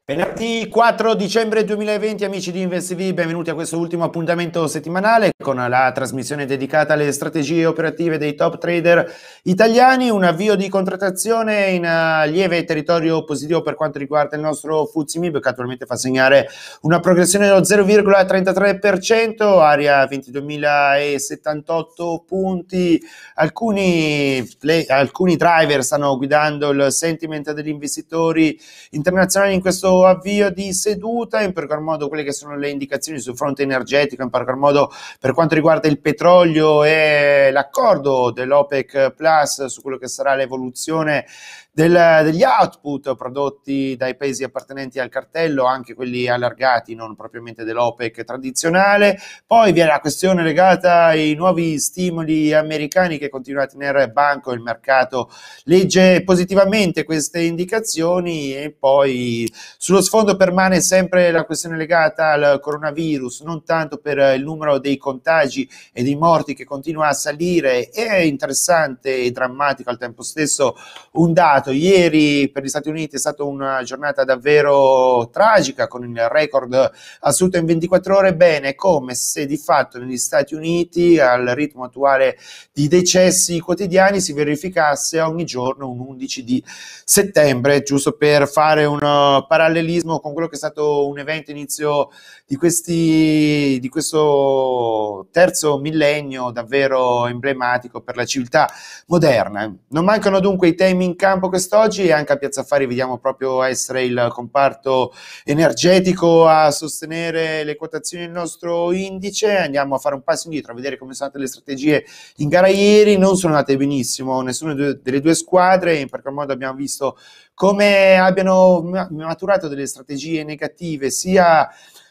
Venerdì 4 dicembre 2020, amici di InvestTV, benvenuti a questo ultimo appuntamento settimanale con la trasmissione dedicata alle strategie operative dei top trader italiani. Un avvio di contrattazione in lieve territorio positivo per quanto riguarda il nostro FTSE MIB, che attualmente fa segnare una progressione dello 0,33%, area 22.078 punti. Alcuni driver stanno guidando il sentiment degli investitori internazionali in questo avvio di seduta, in particolar modo quelle che sono le indicazioni sul fronte energetico, in particolar modo per quanto riguarda il petrolio e l'accordo dell'OPEC Plus su quello che sarà l'evoluzione degli output prodotti dai paesi appartenenti al cartello, anche quelli allargati, non propriamente dell'OPEC tradizionale. Poi vi è la questione legata ai nuovi stimoli americani che continuano a tenere banco il mercato, legge positivamente queste indicazioni. E poi sullo sfondo permane sempre la questione legata al coronavirus, non tanto per il numero dei contagi e dei morti che continua a salire. È interessante e drammatico al tempo stesso un dato: ieri per gli Stati Uniti è stata una giornata davvero tragica, con il record assoluto in 24 ore. Bene, come se di fatto negli Stati Uniti, al ritmo attuale di decessi quotidiani, si verificasse ogni giorno un 11 di settembre, giusto per fare un parallelismo con quello che è stato un evento inizio di questo terzo millennio davvero emblematico per la civiltà moderna. Non mancano dunque i temi in campo quest'oggi, e anche a Piazza Affari vediamo proprio essere il comparto energetico a sostenere le quotazioni del nostro indice. Andiamo a fare un passo indietro, a vedere come sono state le strategie in gara ieri. Non sono andate benissimo nessuna delle due squadre, in particolar modo abbiamo visto come abbiano maturato delle strategie negative sia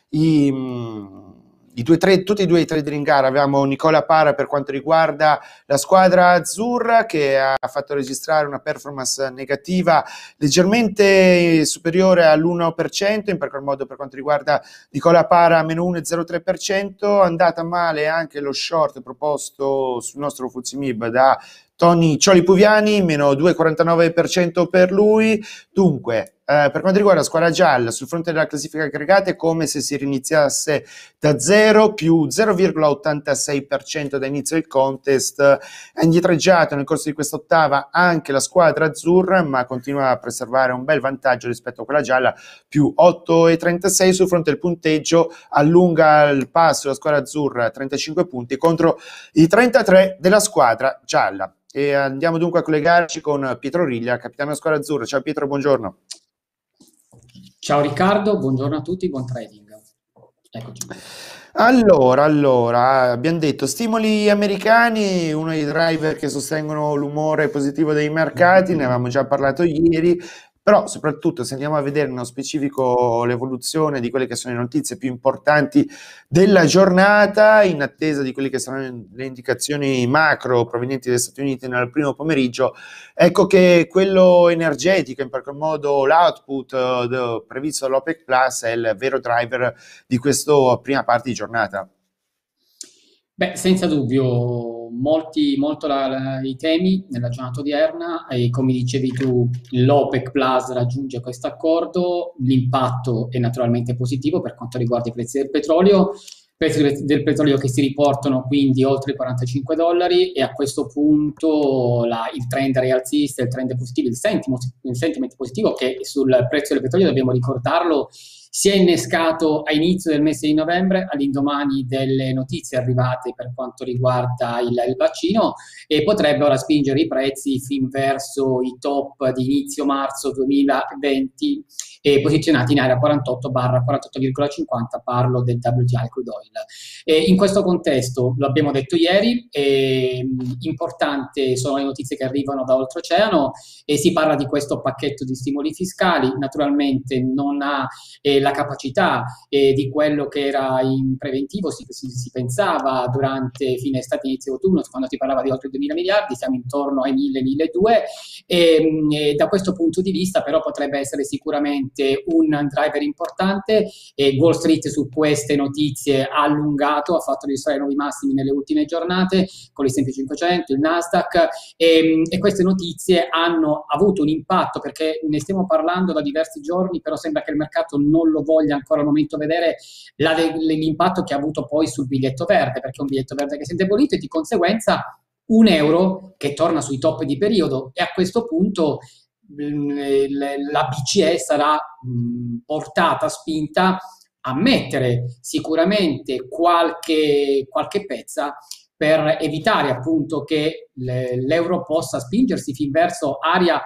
tutti e due i trader in gara. Abbiamo Nicola Para per quanto riguarda la squadra azzurra, che ha fatto registrare una performance negativa leggermente superiore all'1%, in particolar modo per quanto riguarda Nicola Para meno 1,03%. Andata male anche lo short proposto sul nostro FTSE MIB da Tony Cioli Puviani, meno 2,49% per lui. Dunque, per quanto riguarda la squadra gialla, sul fronte della classifica aggregata è come se si riniziasse da zero, più 0,86% da inizio del contest. È indietreggiato nel corso di quest'ottava anche la squadra azzurra, ma continua a preservare un bel vantaggio rispetto a quella gialla, più 8,36. Sul fronte del punteggio allunga il passo la squadra azzurra, 35 punti contro i 33 della squadra gialla. E andiamo dunque a collegarci con Pietro Riglia, capitano della squadra azzurra. Ciao Pietro, buongiorno. Ciao Riccardo, buongiorno a tutti, buon trading. Eccoci. Allora, abbiamo detto stimoli americani, uno dei driver che sostengono l'umore positivo dei mercati, ne avevamo già parlato ieri, però soprattutto se andiamo a vedere nello specifico l'evoluzione di quelle che sono le notizie più importanti della giornata, in attesa di quelle che saranno le indicazioni macro provenienti dagli Stati Uniti nel primo pomeriggio, ecco che quello energetico, in qualche modo l'output previsto dall'OPEC Plus, è il vero driver di questa prima parte di giornata. Beh, senza dubbio, i temi nella giornata odierna, e come dicevi tu, l'OPEC Plus raggiunge questo accordo. L'impatto è naturalmente positivo per quanto riguarda i prezzi del petrolio. Prezzi del petrolio che si riportano quindi oltre i $45, e a questo punto il trend rialzista, il trend positivo, il sentiment positivo che sul prezzo del petrolio, dobbiamo ricordarlo, si è innescato a inizio del mese di novembre, all'indomani delle notizie arrivate per quanto riguarda il vaccino, e potrebbe ora spingere i prezzi fin verso i top di inizio marzo 2020, posizionati in area 48/48,50, parlo del WTI crude oil. In questo contesto, lo abbiamo detto ieri, importante sono le notizie che arrivano da oltreoceano, e si parla di questo pacchetto di stimoli fiscali. Naturalmente non ha la capacità di quello che era in preventivo, si pensava durante fine estate, inizio autunno, quando si parlava di oltre 2.000 miliardi, siamo intorno ai 1.000-1.200, e da questo punto di vista però potrebbe essere sicuramente un driver importante. Wall Street su queste notizie ha allungato, ha fatto registrare nuovi massimi nelle ultime giornate con l'S&P 500, il Nasdaq, e queste notizie hanno avuto un impatto, perché ne stiamo parlando da diversi giorni, però sembra che il mercato non lo voglia ancora al momento vedere l'impatto che ha avuto poi sul biglietto verde, perché è un biglietto verde che si è indebolito e di conseguenza un euro che torna sui top di periodo, e a questo punto la BCE sarà portata, spinta a mettere sicuramente qualche pezza per evitare appunto che l'euro possa spingersi fin verso area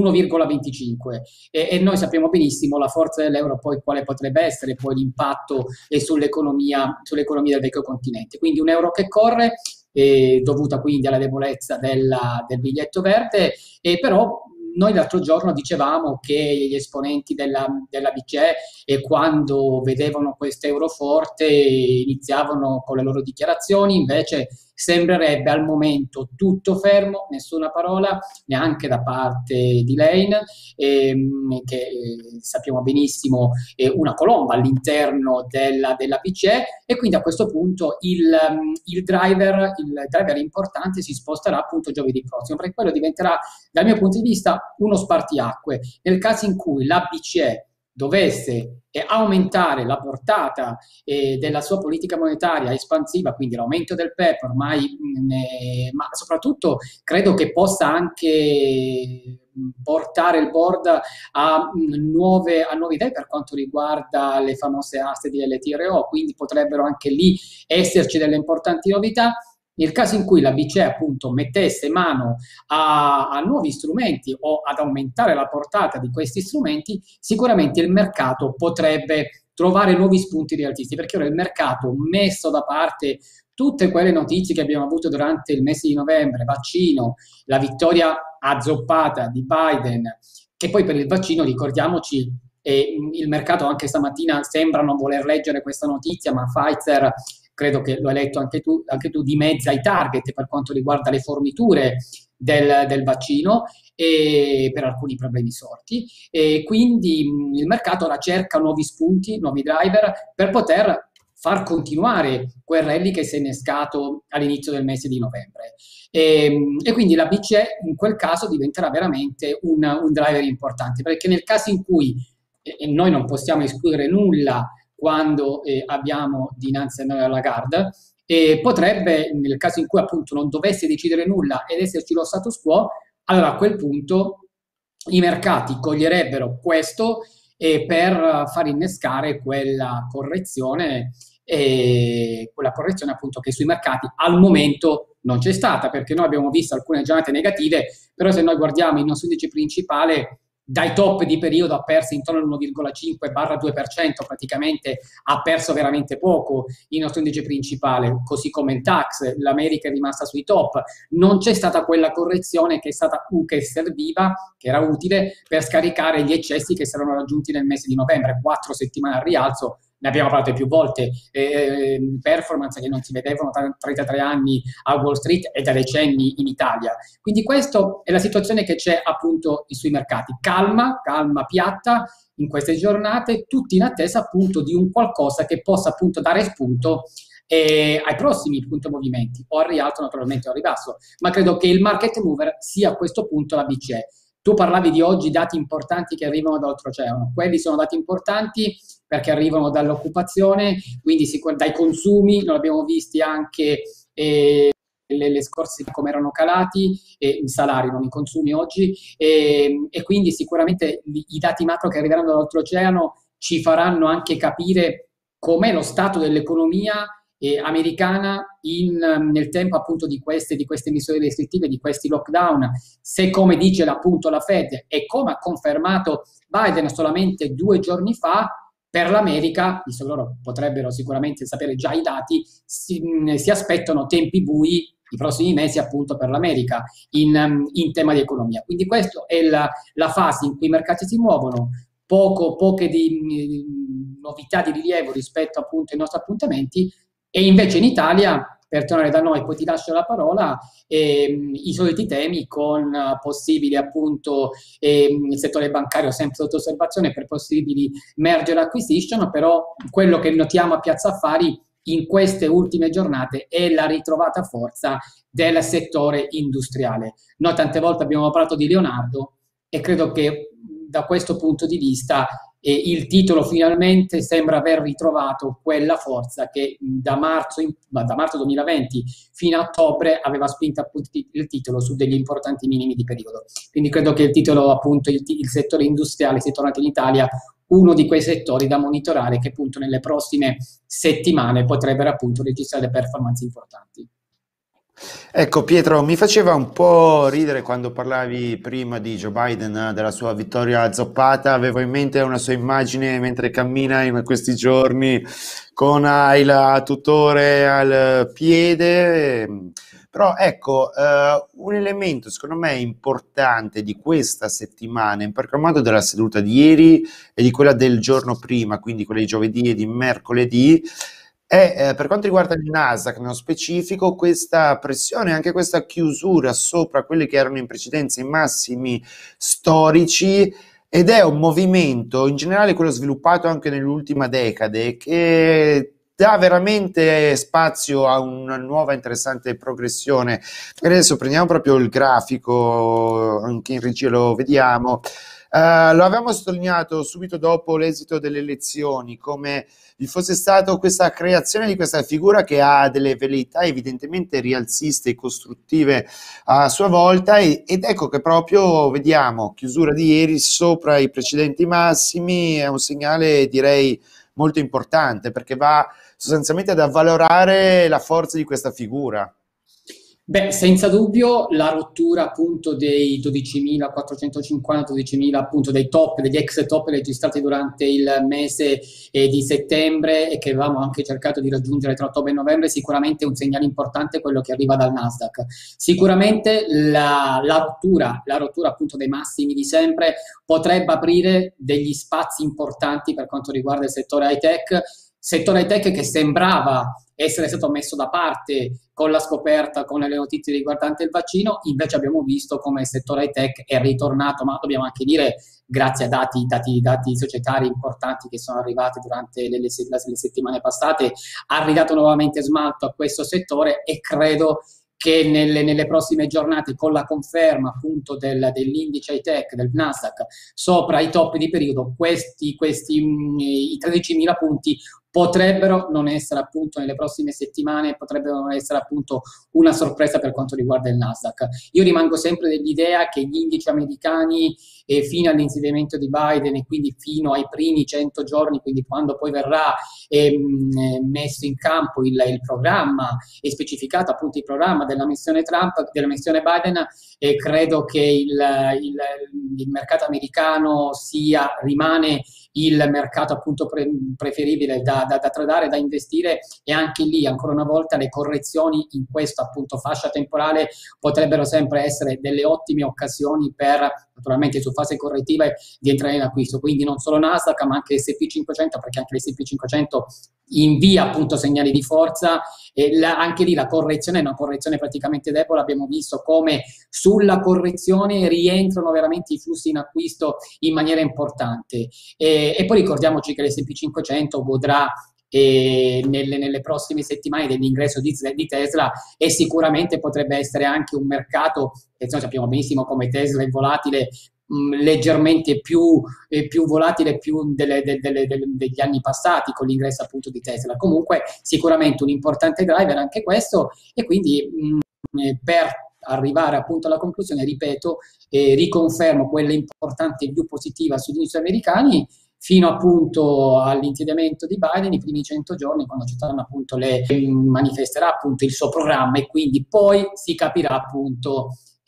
1,25, e noi sappiamo benissimo la forza dell'euro poi quale potrebbe essere poi l'impatto sull'economia del vecchio continente. Quindi un euro che corre, dovuta quindi alla debolezza del biglietto verde, e però noi l'altro giorno dicevamo che gli esponenti della BCE, quando vedevano questo euro forte, iniziavano con le loro dichiarazioni. Invece sembrerebbe al momento tutto fermo, nessuna parola, neanche da parte di Lane, che sappiamo benissimo è una colomba all'interno della BCE, e quindi a questo punto il driver importante si sposterà appunto giovedì prossimo, perché quello diventerà, dal mio punto di vista, uno spartiacque. Nel caso in cui la BCE dovesse aumentare la portata della sua politica monetaria espansiva, quindi l'aumento del PEP ormai, ma soprattutto credo che possa anche portare il board a nuove idee per quanto riguarda le famose aste di LTRO, quindi potrebbero anche lì esserci delle importanti novità. Nel caso in cui la BCE appunto mettesse mano a nuovi strumenti o ad aumentare la portata di questi strumenti, sicuramente il mercato potrebbe trovare nuovi spunti rialzisti, perché ora il mercato, messo da parte tutte quelle notizie che abbiamo avuto durante il mese di novembre, vaccino, la vittoria azzoppata di Biden, che poi per il vaccino, ricordiamoci, il mercato anche stamattina sembra non voler leggere questa notizia, ma Pfizer, credo che lo hai letto anche tu, dimezza i target per quanto riguarda le forniture del vaccino, e per alcuni problemi sorti, e quindi il mercato ora cerca nuovi spunti, nuovi driver per poter far continuare quel rally che si è innescato all'inizio del mese di novembre. E quindi la BCE in quel caso diventerà veramente un driver importante, perché nel caso in cui, e noi non possiamo escludere nulla quando abbiamo dinanzi a noi la Lagarde, potrebbe, nel caso in cui appunto non dovesse decidere nulla ed esserci lo status quo, allora a quel punto i mercati coglierebbero questo per far innescare quella correzione appunto che sui mercati al momento non c'è stata, perché noi abbiamo visto alcune giornate negative, però se noi guardiamo il nostro indice principale, dai top di periodo ha perso intorno all'1,5-2%, praticamente ha perso veramente poco il nostro indice principale, così come il DAX. L'America è rimasta sui top, non c'è stata quella correzione che è stata che serviva, che era utile per scaricare gli eccessi che si erano raggiunti nel mese di novembre, 4 settimane al rialzo. Ne abbiamo parlato più volte, performance che non si vedevano da 33 anni a Wall Street e da decenni in Italia. Quindi questa è la situazione che c'è appunto sui mercati. Calma piatta in queste giornate, tutti in attesa appunto di un qualcosa che possa appunto dare spunto ai prossimi appunto movimenti, o al rialzo naturalmente o al ribasso. Ma credo che il market mover sia a questo punto la BCE. Tu parlavi di oggi dati importanti che arrivano dall'oltreoceano. Quelli sono dati importanti perché arrivano dall'occupazione, quindi dai consumi, non abbiamo visti anche le scorse come erano calati, i salari, non i consumi oggi, e quindi sicuramente i dati macro che arriveranno dall'oltreoceano ci faranno anche capire com'è lo stato dell'economia americana nel tempo appunto di queste misure restrittive, di questi lockdown, se come dice appunto la Fed e come ha confermato Biden solamente 2 giorni fa, per l'America, visto che loro potrebbero sicuramente sapere già i dati, si aspettano tempi bui i prossimi mesi appunto per l'America in tema di economia. Quindi questa è la fase in cui i mercati si muovono, poche novità di rilievo rispetto appunto ai nostri appuntamenti, e invece in Italia, per tornare da noi, poi ti lascio la parola, i soliti temi con possibili appunto il settore bancario sempre sotto osservazione per possibili merger acquisition, però quello che notiamo a Piazza Affari in queste ultime giornate è la ritrovata forza del settore industriale. Noi tante volte abbiamo parlato di Leonardo e credo che da questo punto di vista il titolo finalmente sembra aver ritrovato quella forza che da marzo 2020 fino a ottobre aveva spinto appunto il titolo su degli importanti minimi di periodo. Quindi credo che il titolo, appunto, il settore industriale sia tornato in Italia uno di quei settori da monitorare che appunto nelle prossime settimane potrebbero appunto registrare performance importanti. Ecco Pietro, mi faceva un po' ridere quando parlavi prima di Joe Biden, della sua vittoria azzoppata. Avevo in mente una sua immagine mentre cammina in questi giorni con il tutore al piede. Però ecco, un elemento secondo me importante di questa settimana, in particolar modo della seduta di ieri e di quella del giorno prima, quindi quella di giovedì e di mercoledì, è per quanto riguarda il Nasdaq nello specifico, questa pressione, anche questa chiusura sopra quelli che erano in precedenza i massimi storici, ed è un movimento, in generale quello sviluppato anche nell'ultima decade, che dà veramente spazio a una nuova interessante progressione. Adesso prendiamo proprio il grafico, anche in regia lo vediamo. Lo avevamo sottolineato subito dopo l'esito delle elezioni, come vi fosse stata questa creazione di questa figura che ha delle velleità evidentemente rialziste e costruttive a sua volta, ed ecco che proprio vediamo chiusura di ieri sopra i precedenti massimi. È un segnale direi molto importante, perché va sostanzialmente ad avvalorare la forza di questa figura. Beh, senza dubbio la rottura appunto dei 12.450, 12.000 appunto dei top, degli ex top registrati durante il mese di settembre e che avevamo anche cercato di raggiungere tra ottobre e novembre, sicuramente è un segnale importante quello che arriva dal Nasdaq. Sicuramente la rottura appunto dei massimi di sempre potrebbe aprire degli spazi importanti per quanto riguarda il settore high tech che sembrava essere stato messo da parte con la scoperta, con le notizie riguardanti il vaccino. Invece abbiamo visto come il settore high tech è ritornato, ma dobbiamo anche dire grazie a dati societari importanti che sono arrivati durante le settimane passate, ha ridato nuovamente smalto a questo settore, e credo che nelle prossime giornate, con la conferma appunto dell'indice high tech del Nasdaq sopra i top di periodo, i 13.000 punti potrebbero non essere appunto nelle prossime settimane, potrebbero non essere appunto una sorpresa per quanto riguarda il Nasdaq. Io rimango sempre dell'idea che gli indici americani fino all'insediamento di Biden e quindi fino ai primi 100 giorni, quindi quando poi verrà messo in campo il programma e specificato appunto il programma della missione Trump, della missione Biden, credo che il mercato americano rimane il mercato appunto preferibile da tradare, da investire, e anche lì ancora una volta le correzioni in questa appunto fascia temporale potrebbero sempre essere delle ottime occasioni per, naturalmente su fase correttive, di entrare in acquisto. Quindi non solo Nasdaq ma anche S&P 500, perché anche l'S&P 500 invia appunto segnali di forza, e anche lì la correzione è una correzione praticamente debole. Abbiamo visto come sulla correzione rientrano veramente i flussi in acquisto in maniera importante, e poi ricordiamoci che l'S&P 500 godrà nelle prossime settimane dell'ingresso di Tesla, e sicuramente potrebbe essere anche un mercato che noi sappiamo benissimo come Tesla è volatile, leggermente più volatile degli anni passati con l'ingresso appunto di Tesla. Comunque sicuramente un importante driver anche questo, e quindi per arrivare appunto alla conclusione, ripeto, riconfermo quella importante più positiva sugli indici americani fino appunto all'insediamento di Biden, i primi 100 giorni, quando ci saranno appunto manifesterà appunto il suo programma, e quindi poi si capirà appunto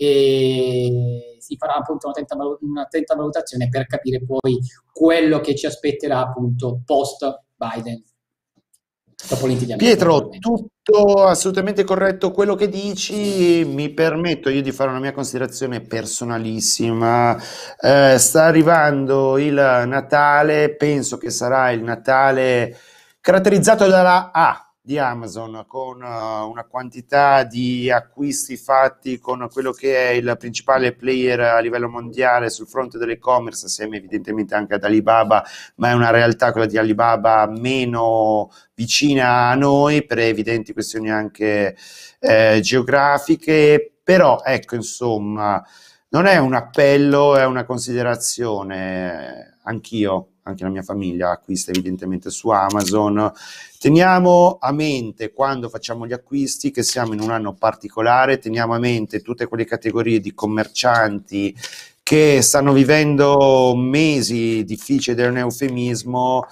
si farà appunto un'attenta valutazione per capire poi quello che ci aspetterà appunto post Biden, dopo l'insediamento. Pietro, assolutamente corretto quello che dici. Mi permetto io di fare una mia considerazione personalissima. Sta arrivando il Natale, penso che sarà il Natale caratterizzato dalla A di Amazon, con una quantità di acquisti fatti con quello che è il principale player a livello mondiale sul fronte dell'e-commerce, assieme evidentemente anche ad Alibaba, ma è una realtà quella di Alibaba meno vicina a noi per evidenti questioni anche geografiche, però ecco, insomma, non è un appello, è una considerazione. Anch'io, anche la mia famiglia acquista evidentemente su Amazon. Teniamo a mente quando facciamo gli acquisti che siamo in un anno particolare, teniamo a mente tutte quelle categorie di commercianti che stanno vivendo mesi difficili, è un eufemismo.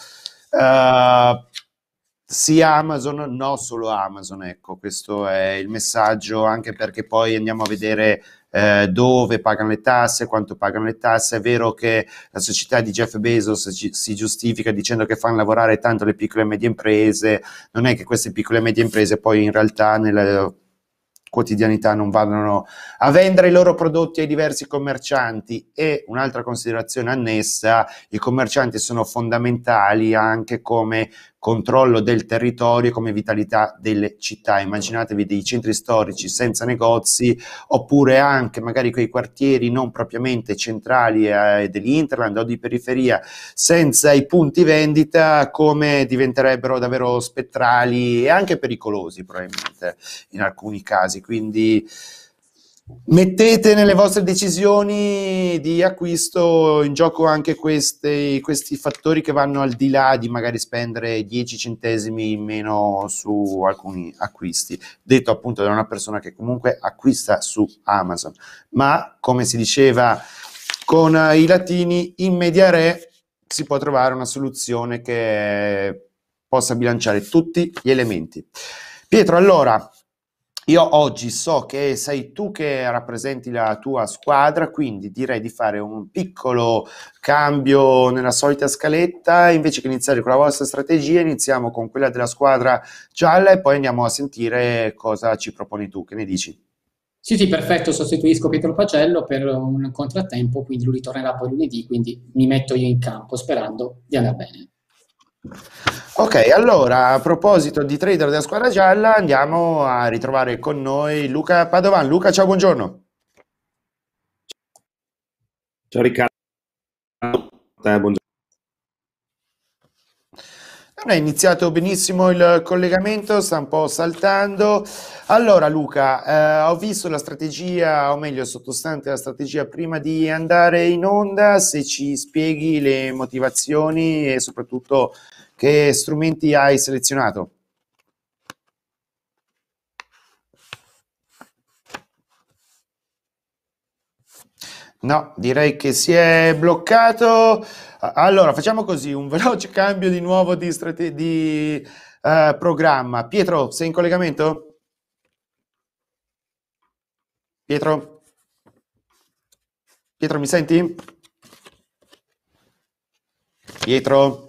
Sia Amazon, no solo Amazon, ecco, questo è il messaggio, anche perché poi andiamo a vedere dove pagano le tasse, quanto pagano le tasse. È vero che la società di Jeff Bezos si giustifica dicendo che fanno lavorare tanto le piccole e medie imprese, non è che queste piccole e medie imprese poi in realtà nella quotidianità non vadano a vendere i loro prodotti ai diversi commercianti. E un'altra considerazione annessa: i commercianti sono fondamentali anche come controllo del territorio e come vitalità delle città. Immaginatevi dei centri storici senza negozi, oppure anche magari quei quartieri non propriamente centrali dell'Interland o di periferia senza i punti vendita, come diventerebbero davvero spettrali e anche pericolosi probabilmente in alcuni casi. Quindi mettete nelle vostre decisioni di acquisto in gioco anche questi fattori che vanno al di là di magari spendere 10 centesimi in meno su alcuni acquisti. Detto appunto da una persona che comunque acquista su Amazon, ma come si diceva con i latini, in media re si può trovare una soluzione che possa bilanciare tutti gli elementi. Pietro, allora, io oggi so che sei tu che rappresenti la tua squadra, quindi direi di fare un piccolo cambio nella solita scaletta. Invece che iniziare con la vostra strategia, iniziamo con quella della squadra gialla e poi andiamo a sentire cosa ci proponi tu. Che ne dici? Sì, sì, perfetto, sostituisco Pietro Pacello per un contrattempo, quindi lui ritornerà poi lunedì, quindi mi metto io in campo sperando di andare bene. Ok, allora a proposito di trader della squadra gialla, andiamo a ritrovare con noi Luca Padovan. Luca, ciao, buongiorno. Ciao Riccardo, buongiorno. Non è iniziato benissimo il collegamento, sta un po' saltando. Allora Luca, ho visto la strategia, o meglio sottostante la strategia prima di andare in onda, se ci spieghi le motivazioni e soprattutto che strumenti hai selezionato. No, direi che si è bloccato. Allora, facciamo così, un veloce cambio di nuovo di programma. Pietro, sei in collegamento? Pietro? Pietro, mi senti? Pietro?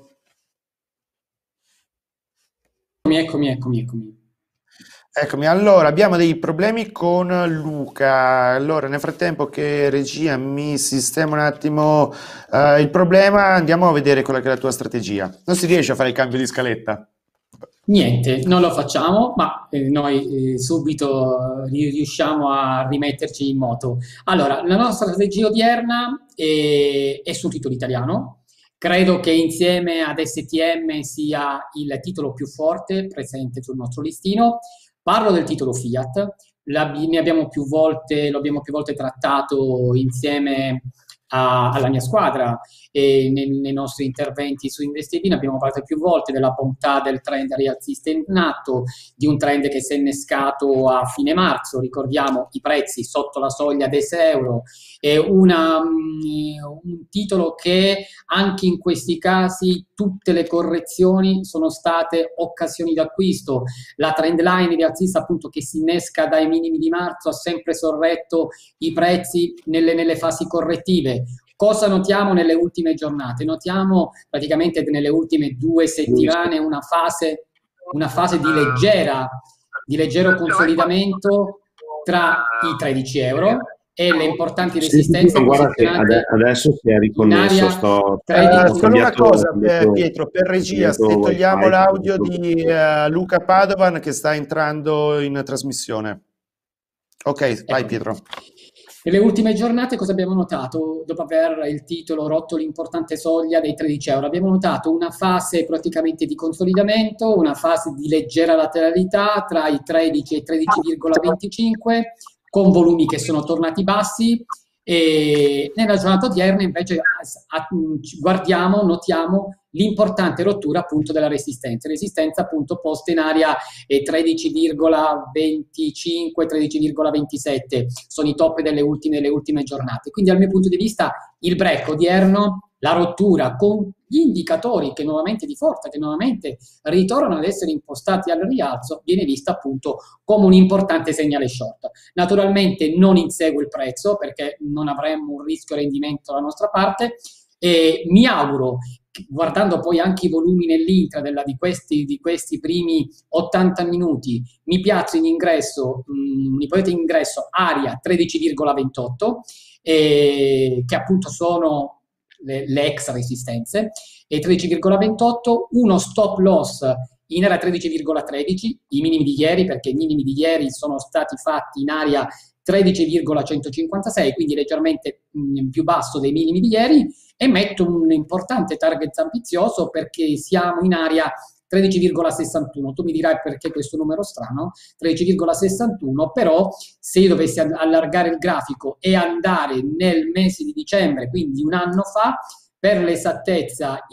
Eccomi. Eccomi, allora abbiamo dei problemi con Luca. Allora, nel frattempo che regia mi sistema un attimo il problema, andiamo a vedere quella che è la tua strategia. Non si riesce a fare il cambio di scaletta. Niente, non lo facciamo, ma noi subito riusciamo a rimetterci in moto. Allora, la nostra strategia odierna è sul titolo italiano. Credo che insieme ad STM sia il titolo più forte presente sul nostro listino. Parlo del titolo Fiat, ne abbiamo lo abbiamo più volte trattato insieme alla mia squadra e nei nostri interventi su Investidina abbiamo parlato più volte della bontà del trend rialzista in atto, di un trend che si è innescato a fine marzo, ricordiamo i prezzi sotto la soglia dei 6 euro, è un titolo che anche in questi casi tutte le correzioni sono state occasioni d'acquisto. La trend line rialzista appunto che si innesca dai minimi di marzo ha sempre sorretto i prezzi nelle fasi correttive. Cosa notiamo nelle ultime giornate? Notiamo praticamente nelle ultime 2 settimane una fase di leggera di leggero consolidamento tra i 13 euro e le importanti resistenze guarda che posizionate adesso si è in riconnesso, area ho 13. Solo una cosa, cambiato Pietro, per regia, se wifi, togliamo l'audio tutto. di Luca Padovan che sta entrando in trasmissione. Ok, vai Ecco. Pietro. Nelle ultime giornate cosa abbiamo notato? Dopo aver il titolo rotto l'importante soglia dei 13 euro, abbiamo notato una fase praticamente di consolidamento, una fase di leggera lateralità tra i 13 e i 13,25, con volumi che sono tornati bassi. E nella giornata odierna invece guardiamo, notiamo l'importante rottura appunto della resistenza appunto posta in area 13,25, 13,27 sono i top delle ultime giornate. Quindi dal mio punto di vista il break odierno, la rottura con gli indicatori che nuovamente di forza, che nuovamente ritornano ad essere impostati al rialzo, viene vista appunto come un importante segnale short. Naturalmente non inseguo il prezzo perché non avremmo un rischio rendimento dalla nostra parte e mi auguro, guardando poi anche i volumi nell'intra di questi primi 80 minuti, mi piazzo in ingresso, un'ipotesi di ingresso area 13,28, che appunto sono le ex resistenze, e 13,28, uno stop loss in area 13,13, i minimi di ieri, perché i minimi di ieri sono stati fatti in area 13,156, quindi leggermente più basso dei minimi di ieri, e metto un importante target ambizioso perché siamo in area 13,61. Tu mi dirai perché questo numero strano, 13,61, però se io dovessi allargare il grafico e andare nel mese di dicembre, quindi un anno fa, per l'esattezza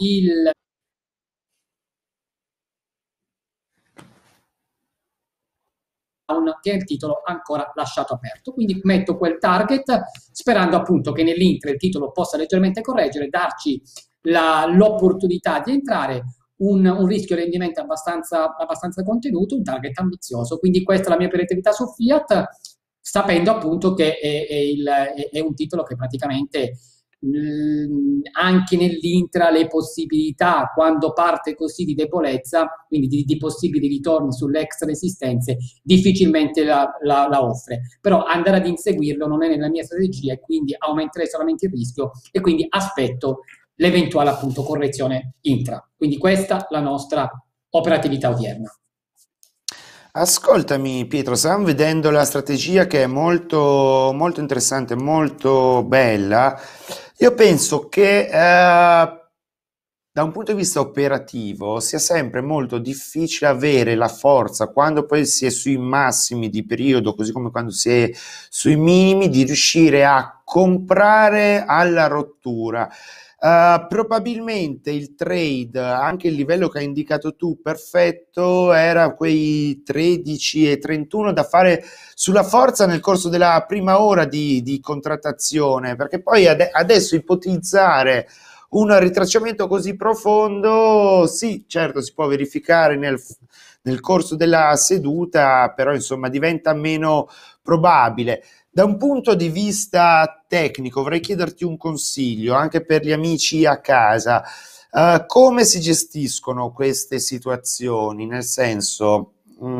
che è il titolo ancora lasciato aperto, quindi metto quel target sperando appunto che nell'intra il titolo possa leggermente correggere, darci l'opportunità di entrare, un rischio rendimento abbastanza contenuto, un target ambizioso. Quindi questa è la mia operatività su Fiat, sapendo appunto che è un titolo che praticamente anche nell'intra le possibilità, quando parte così di debolezza, quindi di possibili ritorni sulle ex resistenze, difficilmente la offre. Però andare ad inseguirlo non è nella mia strategia e quindi aumenterei solamente il rischio e quindi aspetto l'eventuale appunto correzione intra. Quindi questa è la nostra operatività odierna. Ascoltami Pietro, stiamo vedendo la strategia che è molto, molto interessante, molto bella. Io penso che da un punto di vista operativo sia sempre molto difficile avere la forza quando poi si è sui massimi di periodo, così come quando si è sui minimi, di riuscire a comprare alla rottura. Probabilmente il trade, anche il livello che hai indicato tu, perfetto, era quei 13,31 da fare sulla forza nel corso della prima ora di contrattazione, perché poi adesso ipotizzare un ritracciamento così profondo, sì, certo, si può verificare nel corso della seduta, però insomma diventa meno probabile. Da un punto di vista tecnico vorrei chiederti un consiglio anche per gli amici a casa. Come si gestiscono queste situazioni? Nel senso,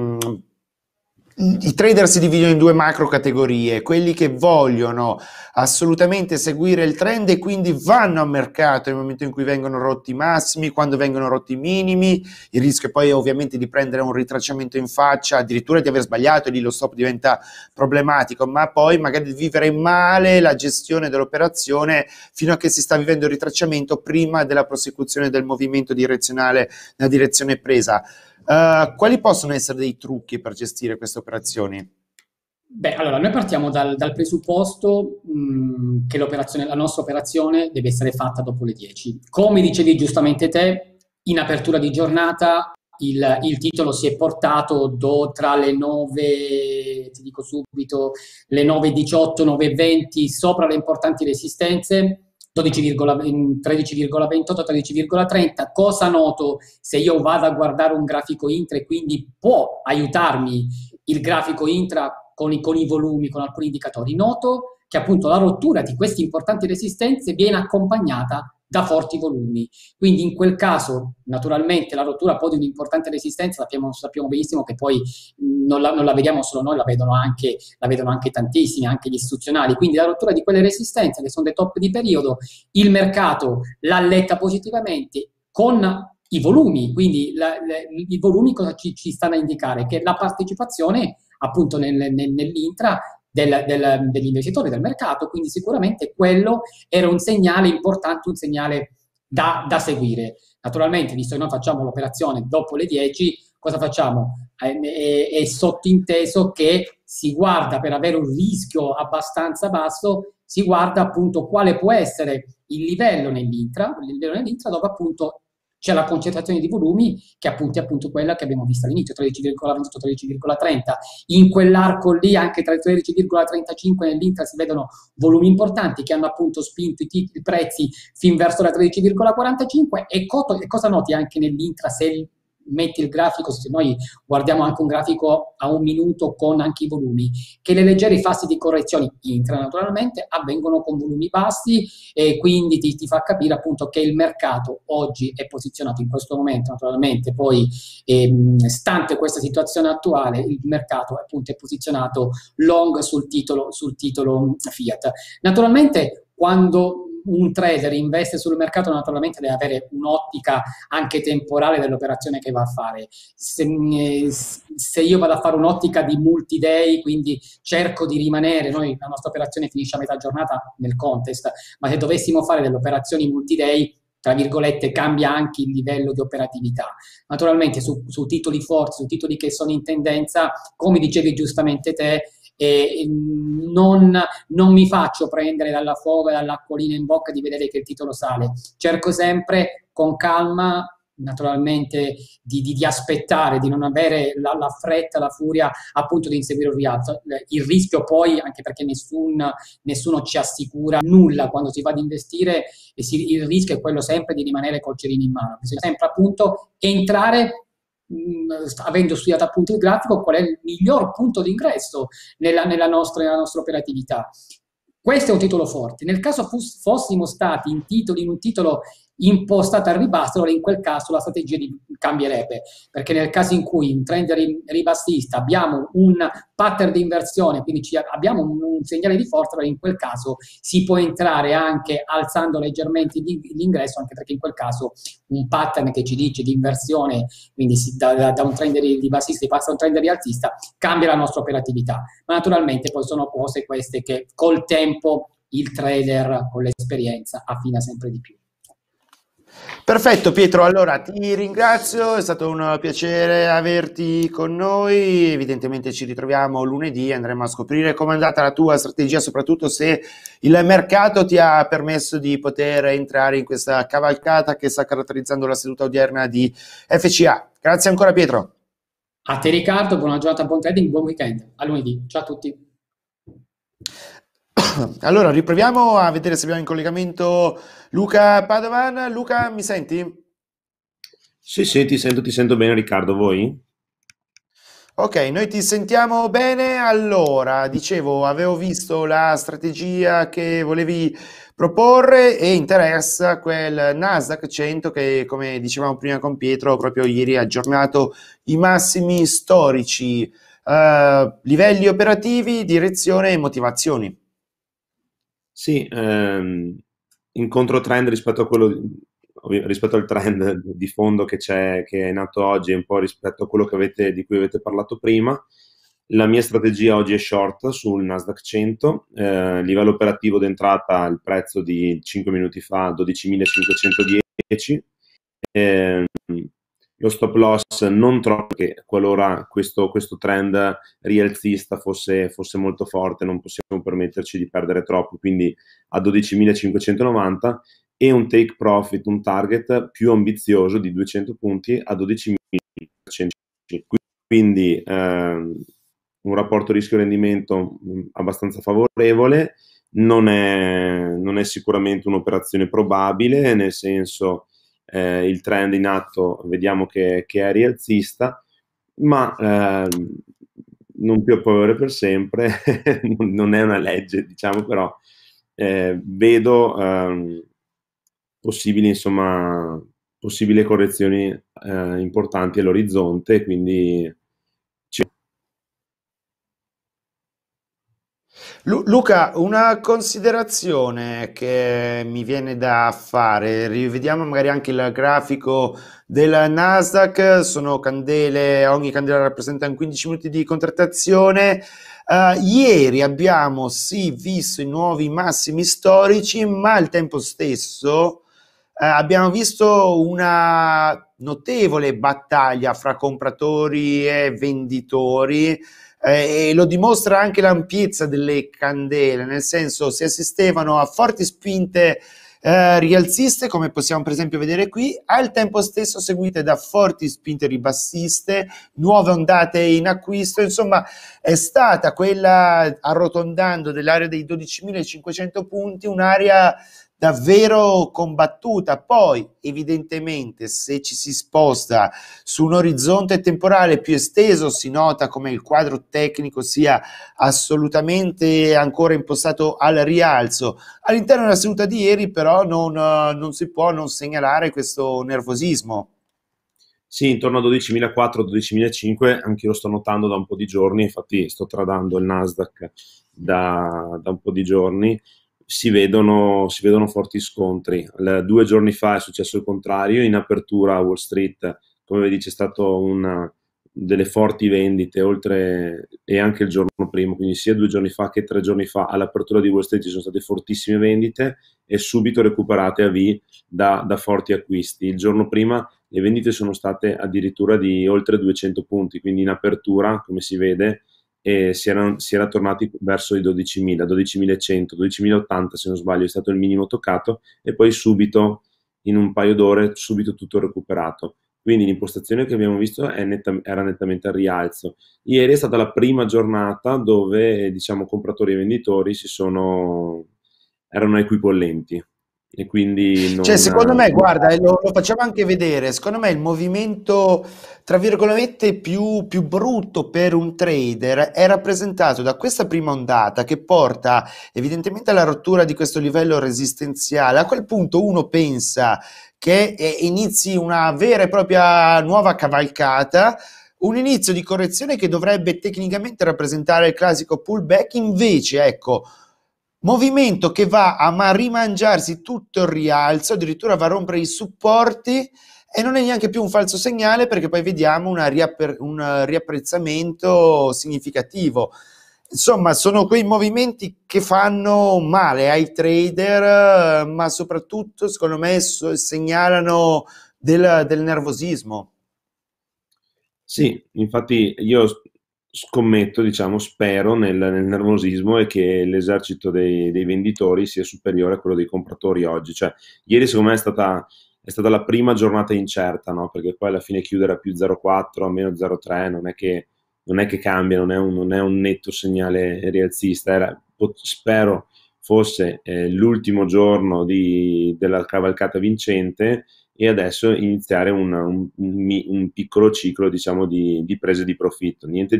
i trader si dividono in due macro categorie, quelli che vogliono assolutamente seguire il trend e quindi vanno a mercato nel momento in cui vengono rotti i massimi, quando vengono rotti i minimi. Il rischio è poi ovviamente di prendere un ritracciamento in faccia, addirittura di aver sbagliato, e lì lo stop diventa problematico, ma poi magari di vivere male la gestione dell'operazione fino a che si sta vivendo il ritracciamento prima della prosecuzione del movimento direzionale nella direzione presa. Quali possono essere dei trucchi per gestire queste operazioni? Beh, allora, noi partiamo dal presupposto che la nostra operazione deve essere fatta dopo le 10. Come dicevi giustamente te, in apertura di giornata il titolo si è portato tra le 9, ti dico subito, le 9,18, 9,20, sopra le importanti resistenze, 13,28, 13,30. Cosa noto se io vado a guardare un grafico intra e quindi può aiutarmi il grafico intra con i volumi, con alcuni indicatori? Noto che appunto la rottura di queste importanti resistenze viene accompagnata da forti volumi. Quindi in quel caso, naturalmente, la rottura poi di un'importante resistenza, sappiamo benissimo che poi non la vediamo solo noi, la vedono anche tantissimi, anche gli istituzionali. Quindi la rottura di quelle resistenze, che sono dei top di periodo, il mercato l'ha letta positivamente con i volumi. Quindi i volumi cosa ci stanno a indicare? Che la partecipazione appunto nell'intra degli investitori del mercato, quindi sicuramente quello era un segnale importante, un segnale da seguire. Naturalmente, visto che noi facciamo l'operazione dopo le 10, cosa facciamo? È sottinteso che si guarda, per avere un rischio abbastanza basso, si guarda appunto quale può essere il livello nell'intra dove appunto c'è la concentrazione di volumi, che appunto quella che abbiamo visto all'inizio, 13,28, 13,30. In quell'arco lì, anche tra i 13,35 nell'intra, si vedono volumi importanti che hanno appunto spinto i prezzi fin verso la 13,45. E cosa noti anche nell'intra, se metti il grafico, se noi guardiamo anche un grafico a un minuto con anche i volumi, che le leggere fasi di correzioni intra naturalmente avvengono con volumi bassi, e quindi ti fa capire appunto che il mercato oggi è posizionato in questo momento, naturalmente poi stante questa situazione attuale, il mercato appunto è posizionato long sul titolo Fiat. Naturalmente quando un trader investe sul mercato, naturalmente deve avere un'ottica anche temporale dell'operazione che va a fare. Se io vado a fare un'ottica di multi-day, quindi cerco di rimanere, la nostra operazione finisce a metà giornata nel contest, ma se dovessimo fare delle operazioni multi-day, tra virgolette, cambia anche il livello di operatività. Naturalmente su titoli forti, su titoli che sono in tendenza, come dicevi giustamente te, non mi faccio prendere dalla foga, dall'acquolina in bocca di vedere che il titolo sale. Cerco sempre con calma, naturalmente, di aspettare, di non avere la fretta, la furia appunto di inseguire un rialzo. Il rischio poi, anche perché nessuno ci assicura nulla quando si va ad investire, il rischio è quello sempre di rimanere col cerino in mano. Bisogna sempre appunto entrare avendo studiato appunto il grafico, qual è il miglior punto di ingresso nella nostra operatività. Questo è un titolo forte. Nel caso fossimo stati in un titolo impostato al ribasso, allora in quel caso la strategia cambierebbe, perché nel caso in cui un trend ribassista abbiamo un pattern di inversione, quindi abbiamo un segnale di forza, allora in quel caso si può entrare anche alzando leggermente l'ingresso, anche perché in quel caso un pattern che ci dice di inversione, quindi da un trend ribassista passa a un trend rialzista, cambia la nostra operatività. Ma naturalmente poi sono cose queste che col tempo il trader con l'esperienza affina sempre di più. Perfetto Pietro, allora ti ringrazio, è stato un piacere averti con noi, evidentemente ci ritroviamo lunedì, andremo a scoprire come è andata la tua strategia, soprattutto se il mercato ti ha permesso di poter entrare in questa cavalcata che sta caratterizzando la seduta odierna di FCA. Grazie ancora Pietro. A te Riccardo, buona giornata, buon trading, buon weekend, a lunedì, ciao a tutti. Allora, riproviamo a vedere se abbiamo in collegamento Luca Padovan. Luca, mi senti? Sì, ti sento bene Riccardo, voi? Ok, noi ti sentiamo bene. Allora, dicevo, avevo visto la strategia che volevi proporre e interessa quel Nasdaq 100 che, come dicevamo prima con Pietro, proprio ieri ha aggiornato i massimi storici, livelli operativi, direzione e motivazioni. Sì, in controtrend rispetto al trend di fondo che è in atto oggi e un po' rispetto a quello di cui avete parlato prima. La mia strategia oggi è short sul Nasdaq 100, livello operativo d'entrata, il prezzo di 5 minuti fa 12.510, lo stop loss non troppo, perché qualora questo trend rialzista fosse molto forte non possiamo permetterci di perdere troppo, quindi a 12.590, e un take profit, un target più ambizioso di 200 punti a 12.400. Quindi un rapporto rischio-rendimento abbastanza favorevole, non è sicuramente un'operazione probabile, nel senso il trend in atto vediamo che è rialzista, ma non più a favore per sempre, non è una legge, diciamo, però vedo possibili, insomma, possibili correzioni importanti all'orizzonte, quindi Luca, una considerazione che mi viene da fare, rivediamo magari anche il grafico del Nasdaq, sono candele, ogni candela rappresenta un 15 minuti di contrattazione. Ieri abbiamo sì visto i nuovi massimi storici, ma al tempo stesso abbiamo visto una notevole battaglia fra compratori e venditori, e lo dimostra anche l'ampiezza delle candele, nel senso si assistevano a forti spinte rialziste, come possiamo per esempio vedere qui, al tempo stesso seguite da forti spinte ribassiste, nuove ondate in acquisto. Insomma, è stata quella, arrotondando dell'area dei 12.500 punti, un'area davvero combattuta. Poi evidentemente se ci si sposta su un orizzonte temporale più esteso si nota come il quadro tecnico sia assolutamente ancora impostato al rialzo. All'interno della seduta di ieri però non si può non segnalare questo nervosismo. sì, intorno a 12.400-12.500, anche io lo sto notando da un po' di giorni, infatti sto tradando il Nasdaq da un po' di giorni, si vedono forti scontri. 2 giorni fa è successo il contrario, in apertura a Wall Street, come vedi, c'è stato delle forti vendite, oltre e anche il giorno prima, quindi sia 2 giorni fa che 3 giorni fa all'apertura di Wall Street ci sono state fortissime vendite e subito recuperate a V da forti acquisti. Il giorno prima le vendite sono state addirittura di oltre 200 punti, quindi in apertura, come si vede, si era tornati verso i 12.000, 12.100, 12.080 se non sbaglio, è stato il minimo toccato, e poi subito, in un paio d'ore, subito tutto recuperato. Quindi l'impostazione che abbiamo visto era nettamente al rialzo. Ieri è stata la prima giornata dove, diciamo, compratori e venditori erano equipollenti e quindi Cioè, non. secondo me, guarda, e lo facciamo anche vedere, secondo me il movimento, tra virgolette, più brutto per un trader è rappresentato da questa prima ondata che porta evidentemente alla rottura di questo livello resistenziale. A quel punto uno pensa che inizi una vera e propria nuova cavalcata, un inizio di correzione che dovrebbe tecnicamente rappresentare il classico pullback, invece, ecco, movimento che va a rimangiarsi tutto il rialzo, addirittura va a rompere i supporti e non è neanche più un falso segnale, perché poi vediamo un riapprezzamento significativo. Insomma, sono quei movimenti che fanno male ai trader, ma soprattutto, secondo me, segnalano del nervosismo. Sì, infatti io scommetto, diciamo, spero nel nervosismo e che l'esercito dei venditori sia superiore a quello dei compratori oggi. Cioè, ieri secondo me è stata la prima giornata incerta, no? Perché poi alla fine chiudere a più 0,4, a meno 0,3 non è che cambia, non è un netto segnale rialzista. Spero fosse l'ultimo giorno della cavalcata vincente e adesso iniziare un piccolo ciclo, diciamo, di prese di profitto, niente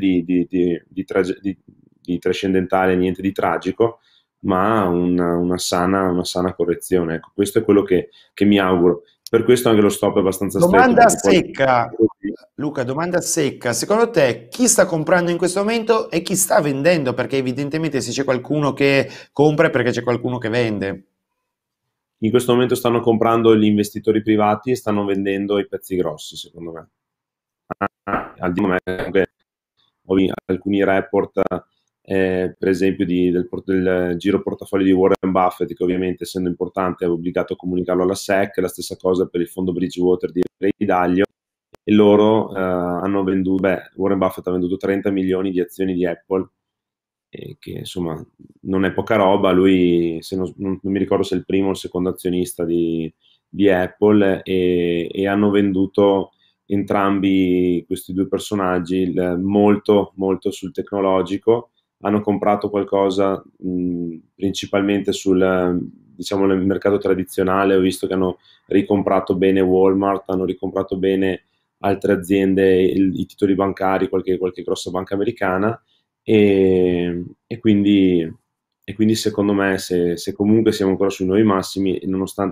di trascendentale, niente di tragico, ma una sana correzione. Ecco, questo è quello che mi auguro. Per questo anche lo stop è abbastanza stretto, Domanda perché poi. secca, Luca, domanda secca. Secondo te chi sta comprando in questo momento e chi sta vendendo? Perché evidentemente se c'è qualcuno che compra è perché c'è qualcuno che vende. In questo momento stanno comprando gli investitori privati e stanno vendendo i pezzi grossi, secondo me. Al di là, comunque, alcuni report, per esempio del giro portafoglio di Warren Buffett, che ovviamente, essendo importante, è obbligato a comunicarlo alla SEC. La stessa cosa per il fondo Bridgewater di Ray Dalio, e loro hanno venduto, Warren Buffett ha venduto 30 milioni di azioni di Apple, che insomma non è poca roba. Lui, se non mi ricordo se è il primo o il secondo azionista di Apple, e hanno venduto entrambi questi due personaggi molto, molto sul tecnologico. Hanno comprato qualcosa principalmente diciamo, nel mercato tradizionale. Ho visto che hanno ricomprato bene Walmart, hanno ricomprato bene altre aziende, i titoli bancari, qualche grossa banca americana, e quindi secondo me, se comunque siamo ancora sui nuovi massimi, nonostante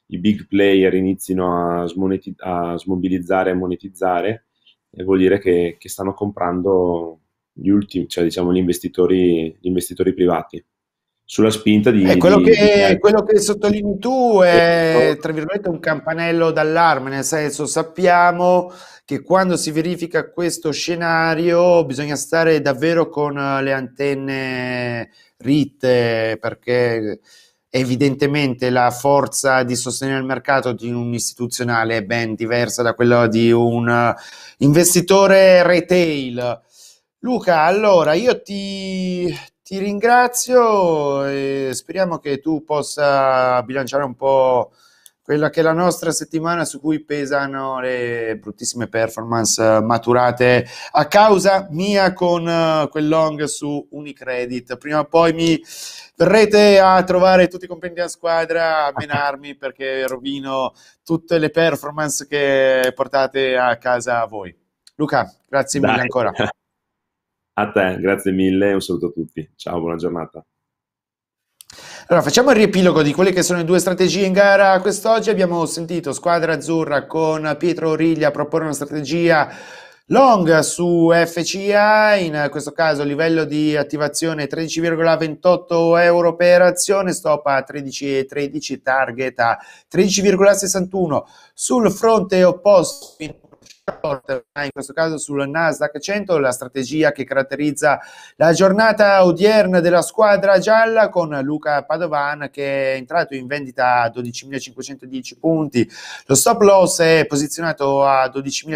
i big player inizino a smobilizzare e monetizzare, e vuol dire che stanno comprando gli ultimi, cioè diciamo gli investitori privati, sulla spinta di... Quello che sottolinei tu è, tra virgolette, un campanello d'allarme, nel senso sappiamo che quando si verifica questo scenario bisogna stare davvero con le antenne ritte, perché evidentemente la forza di sostenere il mercato di un istituzionale è ben diversa da quella di un investitore retail. Luca, allora io ti ringrazio e speriamo che tu possa bilanciare un po' quella che è la nostra settimana, su cui pesano le bruttissime performance maturate a causa mia con quel long su Unicredit. Prima o poi mi verrete a trovare tutti i compendi a squadra a menarmi, perché rovino tutte le performance che portate a casa voi. Luca, grazie mille ancora. A te, grazie mille e un saluto a tutti. Ciao, buona giornata. Allora, facciamo il riepilogo di quelle che sono le due strategie in gara quest'oggi. Abbiamo sentito squadra azzurra con Pietro Origlia proporre una strategia long su FCA, in questo caso livello di attivazione 13,28 euro per azione, stop a 13,13, target a 13,61. Sul fronte opposto, in questo caso sul Nasdaq 100, la strategia che caratterizza la giornata odierna della squadra gialla, con Luca Padovan che è entrato in vendita a 12.510 punti, lo stop loss è posizionato a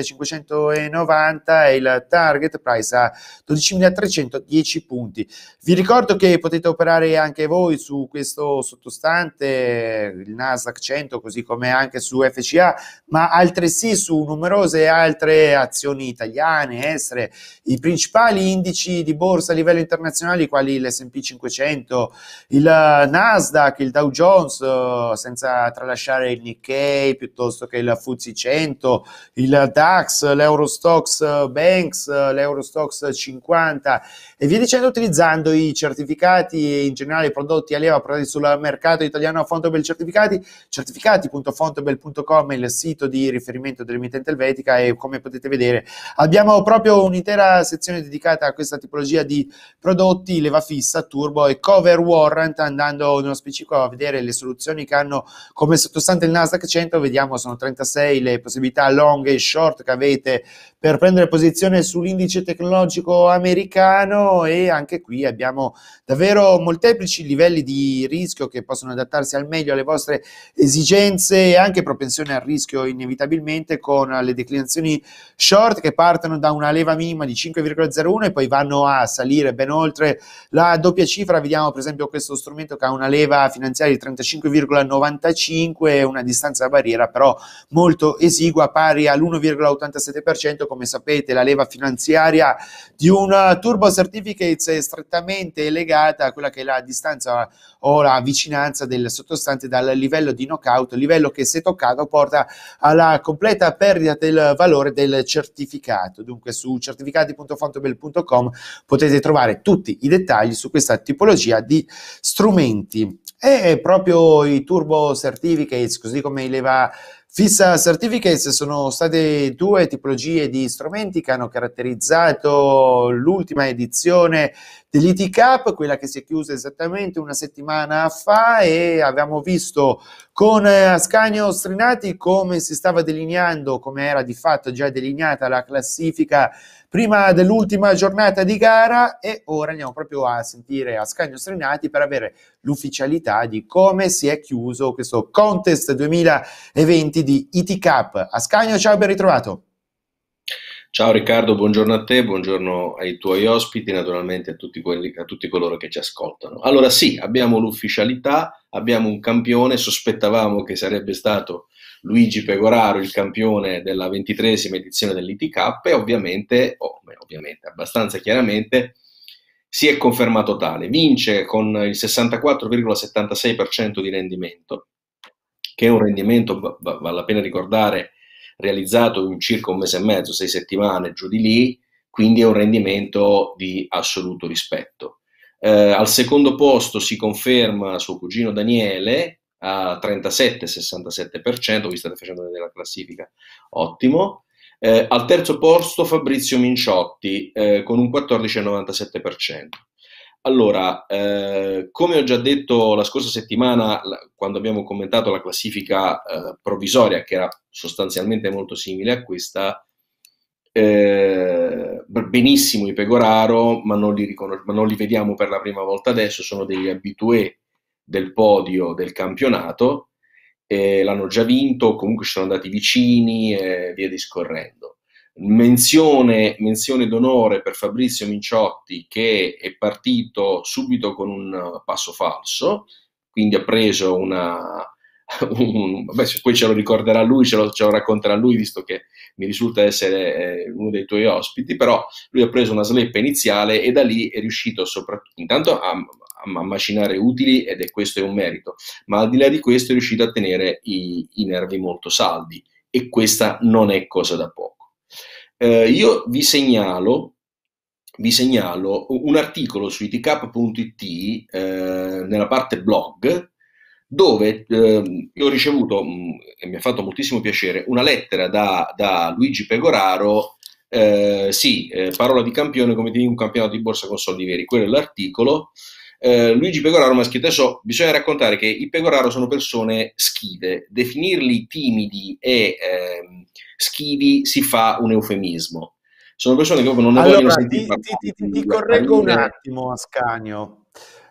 12.590 e il target price a 12.310 punti. Vi ricordo che potete operare anche voi su questo sottostante, il Nasdaq 100, così come anche su FCA, ma altresì su numerose altre azioni italiane, estere, i principali indici di borsa a livello internazionale, quali l'S&P 500, il Nasdaq, il Dow Jones, senza tralasciare il Nikkei piuttosto che il FTSE 100, il DAX, l'Eurostoxx Banks, l'Eurostoxx 50 e via dicendo, utilizzando i certificati e in generale i prodotti a leva prodotti sul mercato italiano Fontobel Certificati, certificati.fontobel.com è il sito di riferimento dell'emittente elvetica, e come potete vedere abbiamo proprio un'intera sezione dedicata a questa tipologia di prodotti, leva fissa, turbo e cover warrant. Andando nello specifico a vedere le soluzioni che hanno come sottostante il Nasdaq 100, vediamo sono 36 le possibilità long e short che avete per prendere posizione sull'indice tecnologico americano, e anche qui abbiamo davvero molteplici livelli di rischio che possono adattarsi al meglio alle vostre esigenze e anche propensione al rischio inevitabilmente, con le declinazioni short che partono da una leva minima di 5,01 e poi vanno a salire ben oltre la doppia cifra. Vediamo per esempio questo strumento che ha una leva finanziaria di 35,95 e una distanza da barriera però molto esigua, pari all'1,87%. Come sapete, la leva finanziaria di un Turbo Certificates è strettamente legata a quella che è la distanza o la vicinanza del sottostante dal livello di knockout, livello che se toccato porta alla completa perdita del valore del certificato. Dunque su certificati.fontobel.com potete trovare tutti i dettagli su questa tipologia di strumenti. E proprio i Turbo Certificates, così come i leva fissa certificates, sono state due tipologie di strumenti che hanno caratterizzato l'ultima edizione dell'ET Cup, quella che si è chiusa esattamente una settimana fa, e abbiamo visto con Ascanio Strinati come si stava delineando, come era di fatto già delineata la classifica prima dell'ultima giornata di gara, e ora andiamo proprio a sentire Ascanio Strinati per avere l'ufficialità di come si è chiuso questo contest 2020 di ET Cup. Ascanio, ciao, ben ritrovato. Ciao Riccardo, buongiorno a te, buongiorno ai tuoi ospiti, naturalmente a tutti coloro che ci ascoltano. Allora sì, abbiamo l'ufficialità, abbiamo un campione, sospettavamo che sarebbe stato Luigi Pegoraro il campione della 23esima edizione dell'ET Cup, e ovviamente, abbastanza chiaramente, si è confermato tale. Vince con il 64,76% di rendimento, che è un rendimento, vale la pena ricordare, realizzato in circa un mese e mezzo, 6 settimane, giù di lì, quindi è un rendimento di assoluto rispetto. Al secondo posto si conferma suo cugino Daniele, a 37-67%, vi state facendo vedere la classifica, ottimo. Al terzo posto Fabrizio Minciotti con un 14,97%. Allora, come ho già detto la scorsa settimana, quando abbiamo commentato la classifica provvisoria, che era sostanzialmente molto simile a questa, benissimo i Pegoraro, ma non li vediamo per la prima volta adesso, sono degli abitué del podio del campionato, l'hanno già vinto, comunque ci sono andati vicini e via discorrendo. Menzione d'onore per Fabrizio Minciotti, che è partito subito con un passo falso, quindi ha preso poi ce lo ricorderà lui, ce lo racconterà lui, visto che mi risulta essere uno dei tuoi ospiti, però lui ha preso una sleppa iniziale e da lì è riuscito intanto a macinare utili, ed questo è un merito, ma al di là di questo è riuscito a tenere i nervi molto saldi, e questa non è cosa da poco. Io vi segnalo un articolo su itcap.it nella parte blog, dove io ho ricevuto, e mi ha fatto moltissimo piacere, una lettera da Luigi Pegoraro, parola di campione come di un campionato di borsa con soldi veri, quello è l'articolo. Luigi Pegoraro mi ha scritto: adesso bisogna raccontare che i Pegoraro sono persone schive, definirli timidi e schivi si fa un eufemismo, sono persone che proprio non ne vogliono sentire parlare. Ti correggo un attimo, Ascanio.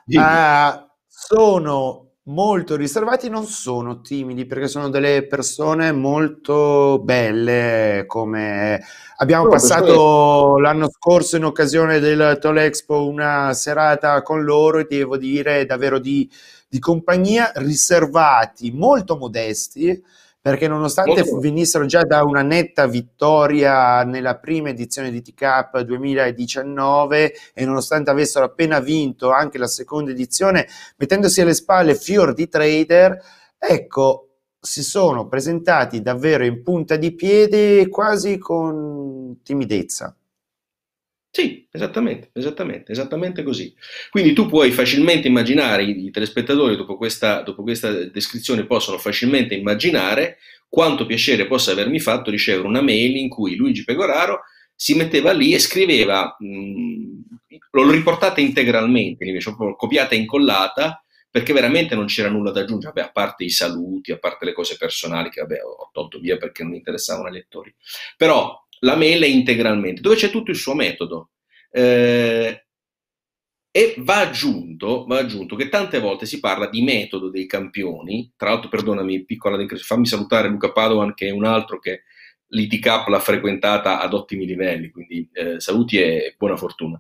Sono molto riservati, non sono timidi, perché sono delle persone molto belle, come abbiamo passato l'anno scorso in occasione del Tolexpo una serata con loro, e devo dire davvero di compagnia, riservati, molto modesti, perché nonostante venissero già da una netta vittoria nella prima edizione di ITCAP 2019 e nonostante avessero appena vinto anche la seconda edizione, mettendosi alle spalle fior di trader, ecco, si sono presentati davvero in punta di piedi, quasi con timidezza. Sì, esattamente così. Quindi tu puoi facilmente immaginare, i telespettatori dopo questa descrizione possono facilmente immaginare quanto piacere possa avermi fatto ricevere una mail in cui Luigi Pegoraro si metteva lì e scriveva, l'ho riportata integralmente, invece copiata e incollata, perché veramente non c'era nulla da aggiungere, a parte i saluti, a parte le cose personali che ho tolto via perché non interessavano ai lettori. Però la mail è integralmente, dove c'è tutto il suo metodo, e va aggiunto che tante volte si parla di metodo dei campioni. Tra l'altro, perdonami, piccola digressione, fammi salutare Luca Padovan, che è un altro che l'ITCAP l'ha frequentata ad ottimi livelli, quindi saluti e buona fortuna.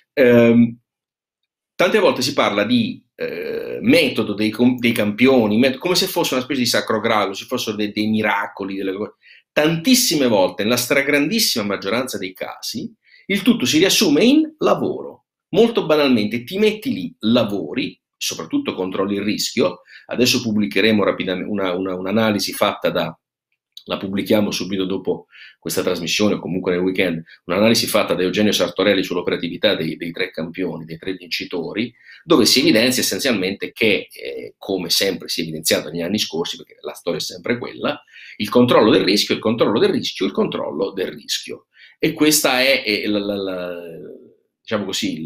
Tante volte si parla di metodo dei campioni, come se fosse una specie di sacro graal, se fossero dei miracoli, delle cose. Tantissime volte, nella stragrandissima maggioranza dei casi, il tutto si riassume in lavoro. Molto banalmente, ti metti lì, lavori, soprattutto controlli il rischio. Adesso pubblicheremo rapidamente un'analisi fatta la pubblichiamo subito dopo questa trasmissione o comunque nel weekend, un'analisi fatta da Eugenio Sartorelli sull'operatività dei tre campioni, dei tre vincitori, dove si evidenzia essenzialmente che, come sempre si è evidenziato negli anni scorsi, perché la storia è sempre quella, il controllo del rischio, il controllo del rischio, il controllo del rischio. E questa è diciamo così,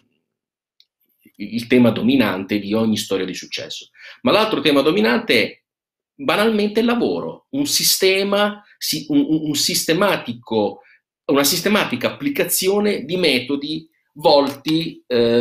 il tema dominante di ogni storia di successo. Ma l'altro tema dominante è banalmente il lavoro, una sistematica applicazione di metodi volti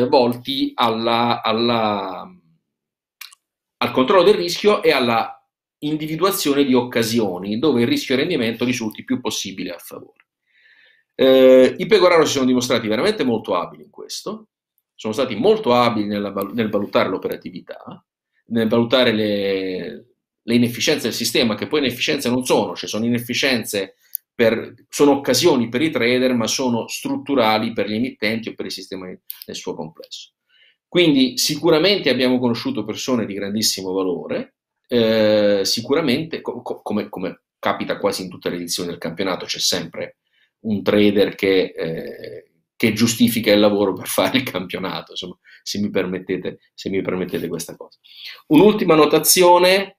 al controllo del rischio e alla individuazione di occasioni dove il rischio e il rendimento risulti più possibile a favore. I Pegoraro si sono dimostrati veramente molto abili in questo, sono stati molto abili nel valutare l'operatività, nel valutare le inefficienze del sistema, che poi inefficienze non sono, cioè sono inefficienze sono occasioni per i trader, ma sono strutturali per gli emittenti o per il sistema nel suo complesso. Quindi sicuramente abbiamo conosciuto persone di grandissimo valore, sicuramente come capita quasi in tutte le edizioni del campionato, c'è sempre un trader che che giustifica il lavoro per fare il campionato, insomma, se mi permettete questa cosa. Un'ultima notazione,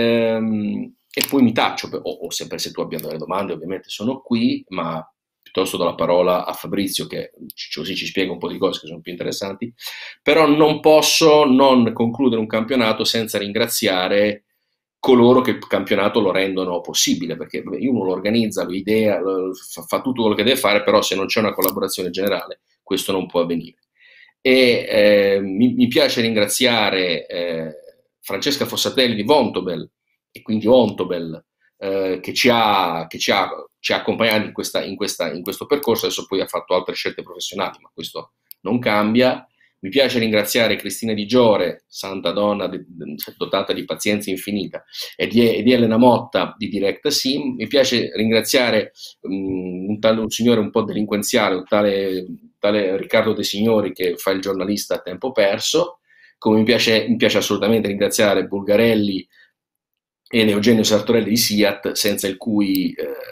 e poi mi taccio, o sempre se tu abbia delle domande ovviamente sono qui, ma piuttosto do la parola a Fabrizio che così ci spiega un po' di cose che sono più interessanti, però non posso non concludere un campionato senza ringraziare coloro che il campionato lo rendono possibile, perché uno lo organizza, lo idea, fa tutto quello che deve fare, però se non c'è una collaborazione generale questo non può avvenire. E mi piace ringraziare Francesca Fossatelli di Vontobel, e quindi Ontobel, che ci ha accompagnati in questo percorso. Adesso poi ha fatto altre scelte professionali, ma questo non cambia. Mi piace ringraziare Cristina Di Giore, santa donna dotata di pazienza infinita, e di Elena Motta di Direct Sim. Mi piace ringraziare un signore un po' delinquenziale, un tale Riccardo De Signori, che fa il giornalista a tempo perso. Come mi piace assolutamente ringraziare Bulgarelli ed Eugenio Sartorelli di Siat, senza il cui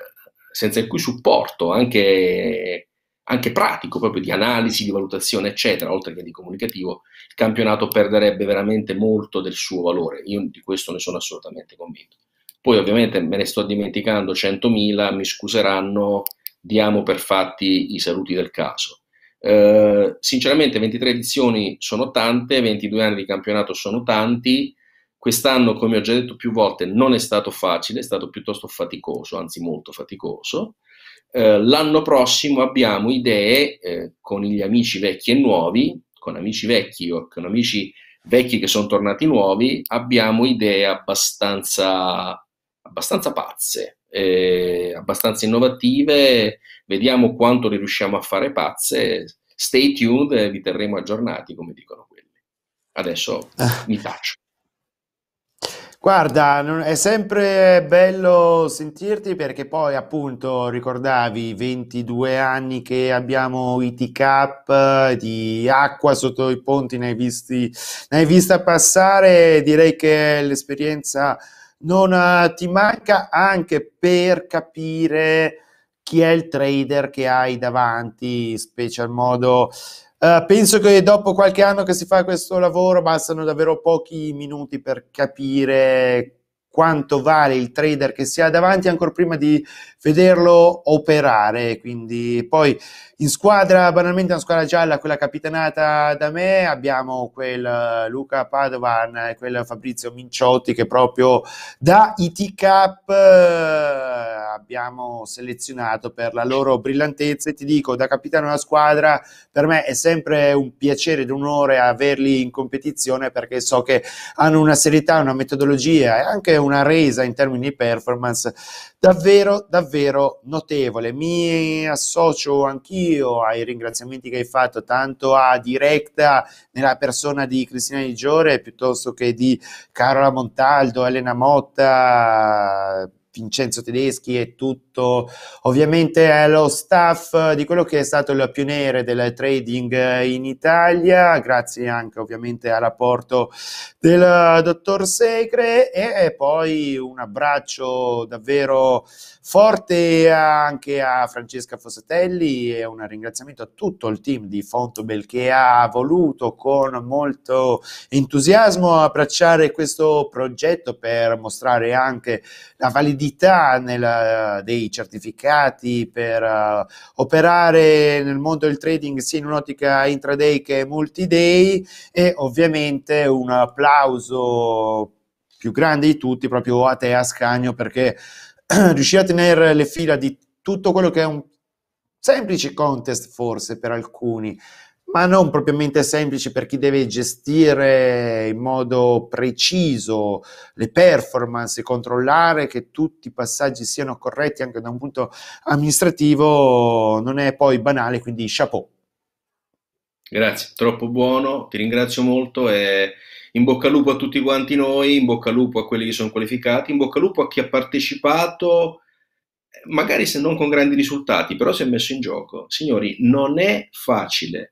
supporto anche pratico, proprio di analisi, di valutazione, eccetera, oltre che di comunicativo, il campionato perderebbe veramente molto del suo valore. Io di questo ne sono assolutamente convinto. Poi ovviamente me ne sto dimenticando 100.000, mi scuseranno, diamo per fatti i saluti del caso. Sinceramente 23 edizioni sono tante, 22 anni di campionato sono tanti. Quest'anno, come ho già detto più volte, non è stato facile, è stato piuttosto faticoso, anzi molto faticoso. L'anno prossimo abbiamo idee con gli amici vecchi e nuovi, con amici vecchi o con amici vecchi che sono tornati nuovi, abbiamo idee abbastanza pazze, abbastanza innovative. Vediamo quanto le riusciamo a fare pazze. Stay tuned e vi terremo aggiornati, come dicono quelli. Adesso mi taccio. Guarda, è sempre bello sentirti, perché poi appunto ricordavi 22 anni che abbiamo IT Cup, di acqua sotto i ponti ne hai vista passare. Direi che l'esperienza non ti manca, anche per capire chi è il trader che hai davanti, in special modo. Penso che dopo qualche anno che si fa questo lavoro bastano davvero pochi minuti per capire quanto vale il trader che si ha davanti, ancora prima di vederlo operare. Quindi poi in squadra, banalmente una squadra gialla, quella capitanata da me, abbiamo quel Luca Padovan e quel Fabrizio Minciotti che proprio da IT Cup abbiamo selezionato per la loro brillantezza. E ti dico, da capitano della squadra, per me è sempre un piacere ed un onore averli in competizione, perché so che hanno una serietà, una metodologia e anche una resa in termini di performance davvero davvero notevole. Mi associo anch'io ai ringraziamenti che hai fatto tanto a Directa nella persona di Cristina Di Giore, piuttosto che di Carola Montaldo, Elena Motta, Vincenzo Tedeschi e tutto ovviamente lo staff di quello che è stato il pioniere del trading in Italia, grazie anche ovviamente all'apporto del dottor Segre. E poi un abbraccio davvero forte anche a Francesca Fossatelli e un ringraziamento a tutto il team di Fontobel, che ha voluto con molto entusiasmo abbracciare questo progetto per mostrare anche la validità dei certificati per operare nel mondo del trading sia in un'ottica intraday che multi-day. E ovviamente un applauso più grande di tutti proprio a te, Ascanio, perché riuscire a tenere le fila di tutto quello che è un semplice contest forse per alcuni, ma non propriamente semplice per chi deve gestire in modo preciso le performance e controllare che tutti i passaggi siano corretti anche da un punto amministrativo, non è poi banale, quindi chapeau. Grazie, troppo buono, ti ringrazio molto e in bocca al lupo a tutti quanti noi, in bocca al lupo a quelli che sono qualificati, in bocca al lupo a chi ha partecipato, magari se non con grandi risultati, però si è messo in gioco. Signori, non è facile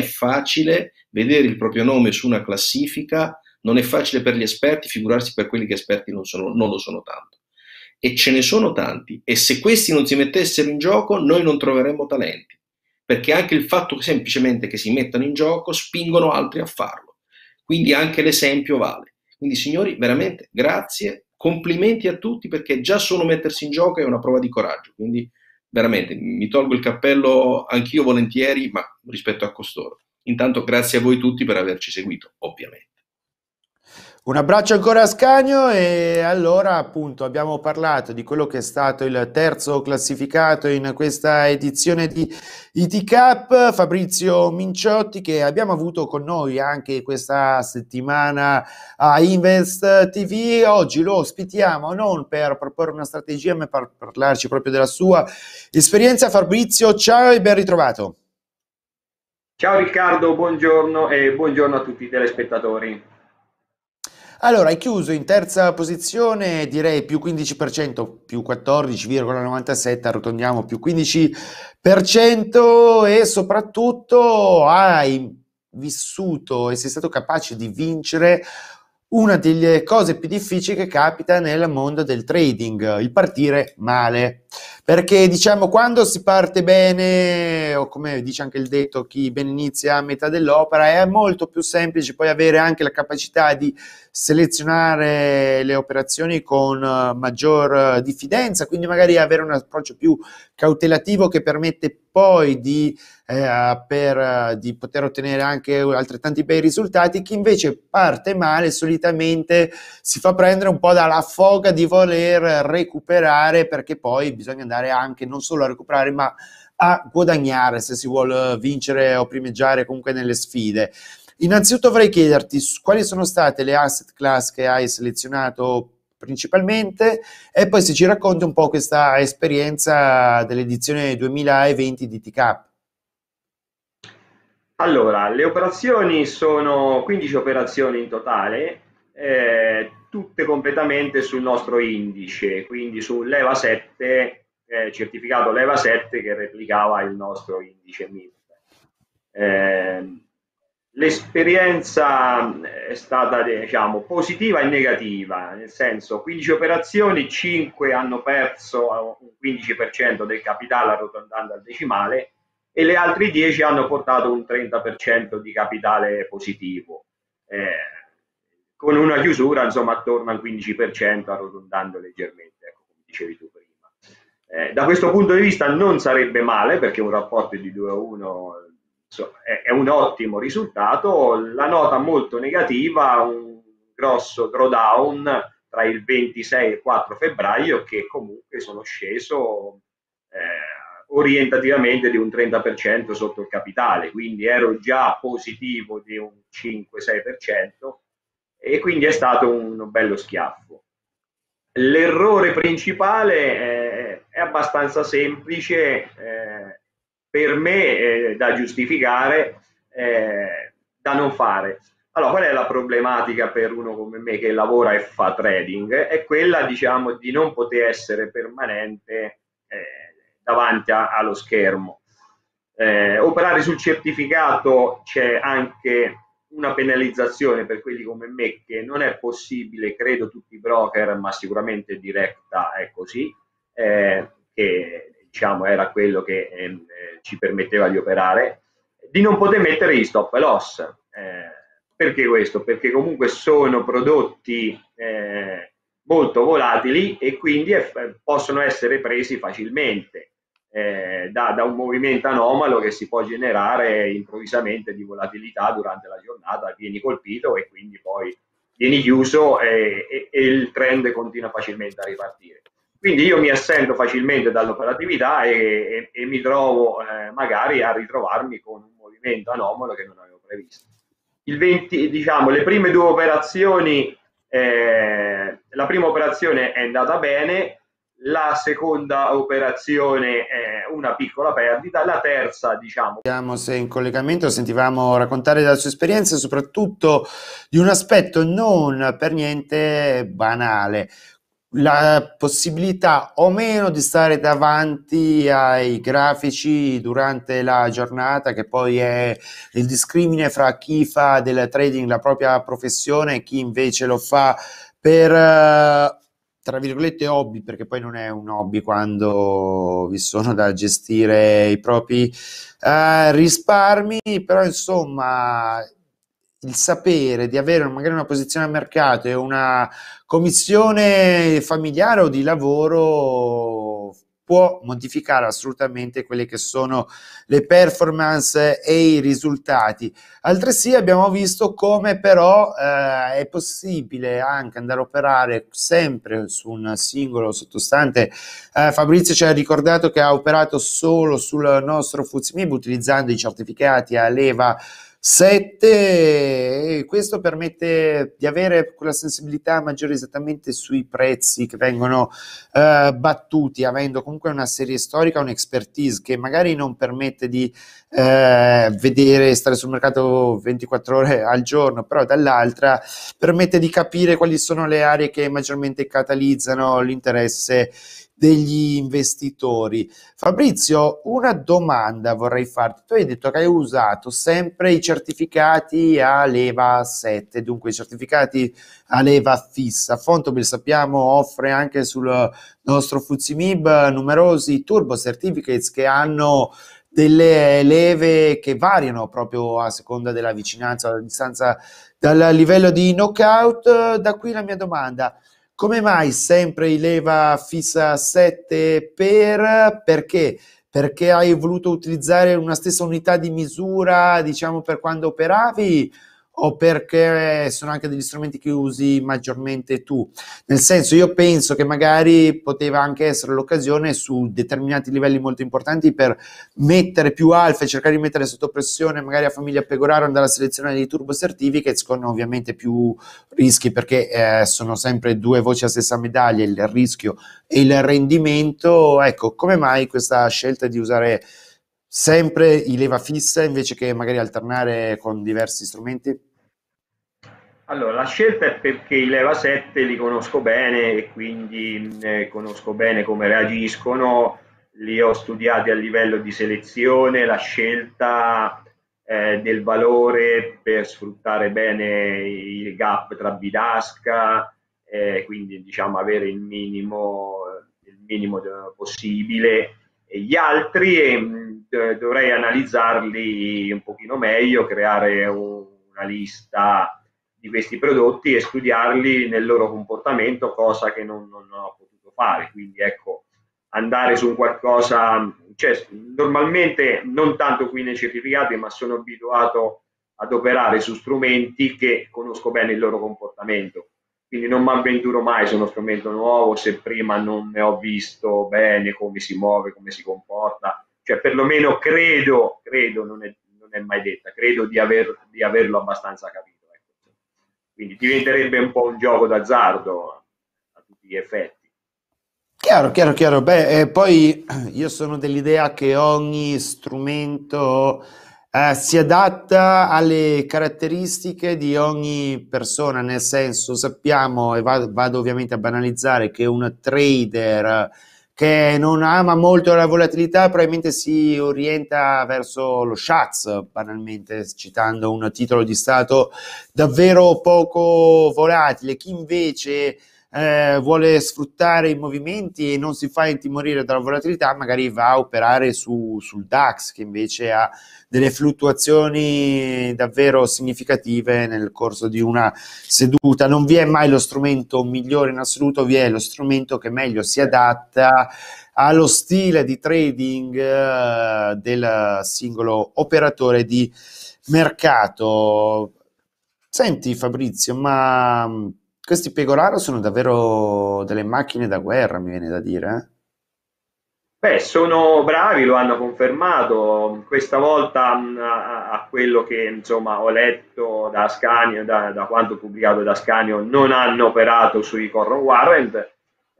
vedere il proprio nome su una classifica, non è facile per gli esperti, figurarsi per quelli che esperti non lo sono tanto. E ce ne sono tanti, e se questi non si mettessero in gioco noi non troveremmo talenti. perché anche il fatto semplicemente che si mettano in gioco spingono altri a farlo. Quindi anche l'esempio vale. Quindi signori, veramente grazie, complimenti a tutti, perché già solo mettersi in gioco è una prova di coraggio. Quindi veramente mi tolgo il cappello anch'io volentieri, ma rispetto a costoro. Intanto grazie a voi tutti per averci seguito, ovviamente. Un abbraccio ancora a Scagno, e allora appunto abbiamo parlato di quello che è stato il terzo classificato in questa edizione di IT Cup, Fabrizio Minciotti, che abbiamo avuto con noi anche questa settimana a Invest TV. Oggi lo ospitiamo non per proporre una strategia, ma per parlarci proprio della sua esperienza. Fabrizio, ciao e ben ritrovato. Ciao Riccardo, buongiorno e buongiorno a tutti i telespettatori. Allora, hai chiuso in terza posizione, direi più 15%, più 14,97, arrotondiamo più 15%, e soprattutto hai vissuto e sei stato capace di vincere una delle cose più difficili che capita nel mondo del trading, il partire male. Perché diciamo, quando si parte bene, o come dice anche il detto, chi ben inizia a metà dell'opera, è molto più semplice poi avere anche la capacità di selezionare le operazioni con maggior diffidenza, quindi magari avere un approccio più cautelativo che permette poi di poter ottenere anche altrettanti bei risultati. Chi invece parte male solitamente si fa prendere un po' dalla foga di voler recuperare, perché poi bisogna andare anche non solo a recuperare ma a guadagnare se si vuole vincere o primeggiare comunque nelle sfide. Innanzitutto vorrei chiederti quali sono state le asset class che hai selezionato principalmente, e poi se ci racconti un po' questa esperienza dell'edizione 2020 di TCAP. Allora, le operazioni sono 15 operazioni in totale, tutte completamente sul nostro indice, quindi sul Leva 7, certificato Leva 7 che replicava il nostro indice MIB. L'esperienza è stata, diciamo, positiva e negativa, nel senso 15 operazioni, 5 hanno perso un 15% del capitale arrotondando al decimale, e le altre 10 hanno portato un 30% di capitale positivo, con una chiusura insomma attorno al 15%, arrotondando leggermente, ecco, come dicevi tu prima. Da questo punto di vista non sarebbe male, perché un rapporto di 2-1 è un ottimo risultato. La nota molto negativa, un grosso drawdown tra il 26 e il 4 febbraio, che comunque sono sceso orientativamente di un 30% sotto il capitale, quindi ero già positivo di un 5-6%, e quindi è stato un bello schiaffo. L'errore principale è abbastanza semplice, per me da giustificare, da non fare. Allora, qual è la problematica per uno come me che lavora e fa trading? È quella, diciamo, di non poter essere permanente davanti allo schermo. Operare sul certificato c'è anche una penalizzazione per quelli come me, che non è possibile, credo tutti i broker, ma sicuramente Directa è così, che diciamo era quello che ci permetteva di operare, di non poter mettere gli stop loss. Perché questo? Perché comunque sono prodotti molto volatili, e quindi possono essere presi facilmente da un movimento anomalo che si può generare improvvisamente di volatilità durante la giornata. Vieni colpito e quindi poi vieni chiuso, e il trend continua facilmente a ripartire. Quindi io mi assento facilmente dall'operatività e mi trovo magari a ritrovarmi con un movimento anomalo che non avevo previsto. Diciamo, le prime due operazioni, la prima operazione è andata bene, la seconda operazione è una piccola perdita, la terza, diciamo... Vediamo se in collegamento sentivamo raccontare della sua esperienza e soprattutto di un aspetto non per niente banale: la possibilità o meno di stare davanti ai grafici durante la giornata, che poi è il discrimine fra chi fa del trading la propria professione e chi invece lo fa per tra virgolette hobby, perché poi non è un hobby quando vi sono da gestire i propri risparmi, però insomma il sapere di avere magari una posizione a mercato e una commissione familiare o di lavoro può modificare assolutamente quelle che sono le performance e i risultati. Altresì abbiamo visto come però è possibile anche andare a operare sempre su un singolo sottostante. Fabrizio ci ha ricordato che ha operato solo sul nostro FTSE MIB utilizzando i certificati a leva 7, e questo permette di avere quella sensibilità maggiore esattamente sui prezzi che vengono battuti, avendo comunque una serie storica, un'expertise che magari non permette di vedere, stare sul mercato 24 ore al giorno, però dall'altra permette di capire quali sono le aree che maggiormente catalizzano l'interesse degli investitori. Fabrizio, una domanda vorrei farti. Tu hai detto che hai usato sempre i certificati a leva 7, dunque i certificati a leva fissa. Fontobel, sappiamo, offre anche sul nostro FTSE MIB numerosi turbo certificates che hanno delle leve che variano proprio a seconda della vicinanza o della distanza dal livello di knockout. Da qui la mia domanda: come mai sempre i leva fissa 7 perché? Perché hai voluto utilizzare una stessa unità di misura, diciamo, per quando operavi, o perché sono anche degli strumenti che usi maggiormente tu? Nel senso, io penso che magari poteva anche essere l'occasione su determinati livelli molto importanti per mettere più alfa e cercare di mettere sotto pressione magari a famiglia Pegoraro, andare a selezionare dei turbo certificates con ovviamente più rischi, perché sono sempre due voci a stessa medaglia, il rischio e il rendimento. Ecco, come mai questa scelta di usare sempre i leva fissa invece che magari alternare con diversi strumenti? Allora, la scelta è perché i leva 7 li conosco bene e quindi conosco bene come reagiscono, li ho studiati a livello di selezione, la scelta del valore per sfruttare bene il gap tra bidasca, quindi diciamo avere il minimo possibile. E gli altri dovrei analizzarli un pochino meglio, creare una lista di questi prodotti e studiarli nel loro comportamento, cosa che non ho potuto fare. Quindi ecco, andare su qualcosa, cioè, normalmente non tanto qui nei certificati, ma sono abituato ad operare su strumenti che conosco bene il loro comportamento. Quindi non mi avventuro mai su uno strumento nuovo se prima non ne ho visto bene come si muove, come si comporta. Cioè, perlomeno credo, non è mai detta, credo di averlo abbastanza capito. Quindi diventerebbe un po' un gioco d'azzardo a tutti gli effetti. Chiaro, chiaro, chiaro. Beh, poi io sono dell'idea che ogni strumento si adatta alle caratteristiche di ogni persona, nel senso, sappiamo, e vado ovviamente a banalizzare, che un trader che non ama molto la volatilità probabilmente si orienta verso lo Schatz, banalmente, citando un titolo di Stato davvero poco volatile. Chi invece vuole sfruttare i movimenti e non si fa intimorire dalla volatilità, magari va a operare sul DAX, che invece ha delle fluttuazioni davvero significative nel corso di una seduta. Non vi è mai lo strumento migliore in assoluto, vi è lo strumento che meglio si adatta allo stile di trading del singolo operatore di mercato. Senti Fabrizio, ma questi Pegoraro sono davvero delle macchine da guerra, mi viene da dire. Beh, sono bravi, lo hanno confermato. Questa volta a quello che insomma ho letto da Ascanio, da quanto pubblicato da Ascanio, non hanno operato sui Corron Warrant,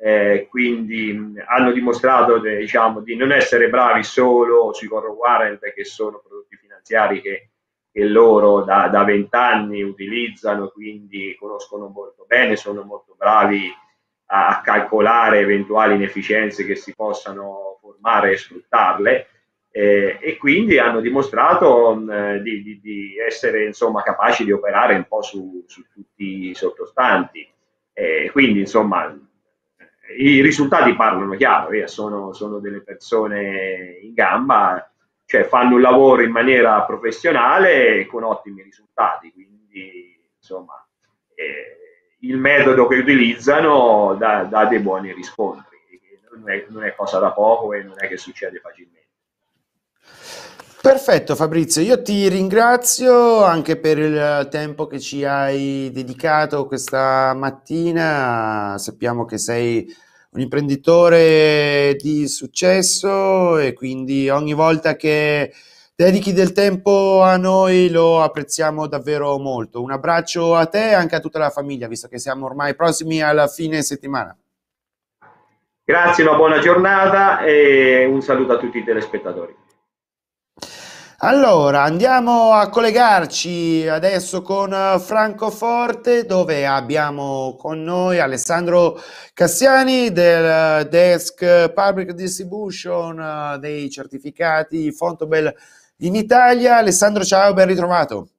quindi hanno dimostrato diciamo, di non essere bravi solo sui Corron Warrant, che sono prodotti finanziari che loro da 20 anni utilizzano, quindi conoscono molto bene, sono molto bravi a calcolare eventuali inefficienze che si possano formare e sfruttarle, e quindi hanno dimostrato di essere insomma capaci di operare un po' su tutti i sottostanti. Quindi insomma i risultati parlano chiaro, sono delle persone in gamba, cioè fanno un lavoro in maniera professionale e con ottimi risultati, quindi insomma il metodo che utilizzano dà dei buoni riscontri, non è cosa da poco e non è che succede facilmente. Perfetto Fabrizio, io ti ringrazio anche per il tempo che ci hai dedicato questa mattina. Sappiamo che sei un imprenditore di successo e quindi ogni volta che dedichi del tempo a noi lo apprezziamo davvero molto. Un abbraccio a te e anche a tutta la famiglia, visto che siamo ormai prossimi alla fine settimana. Grazie, una buona giornata e un saluto a tutti i telespettatori. Allora, andiamo a collegarci adesso con Francoforte, dove abbiamo con noi Alessandro Cassiani del Desk Public Distribution dei certificati Fontobel in Italia. Alessandro, ciao, ben ritrovato.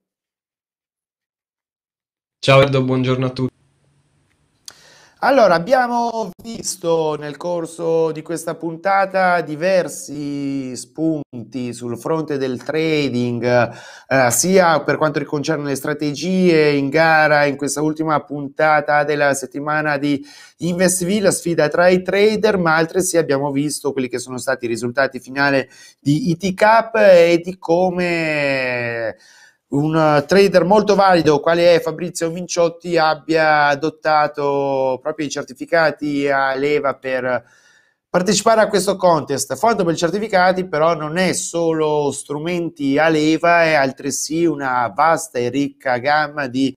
Ciao Edo, buongiorno a tutti. Allora, abbiamo visto nel corso di questa puntata diversi spunti sul fronte del trading, sia per quanto concerne le strategie in gara in questa ultima puntata della settimana di InvestV, la sfida tra i trader, ma altresì abbiamo visto quelli che sono stati i risultati finali di ITCAP e di come un trader molto valido quale è Fabrizio Vinciotti abbia adottato proprio i certificati a leva per partecipare a questo contest. Fontobel certificati però non è solo strumenti a leva, è altresì una vasta e ricca gamma di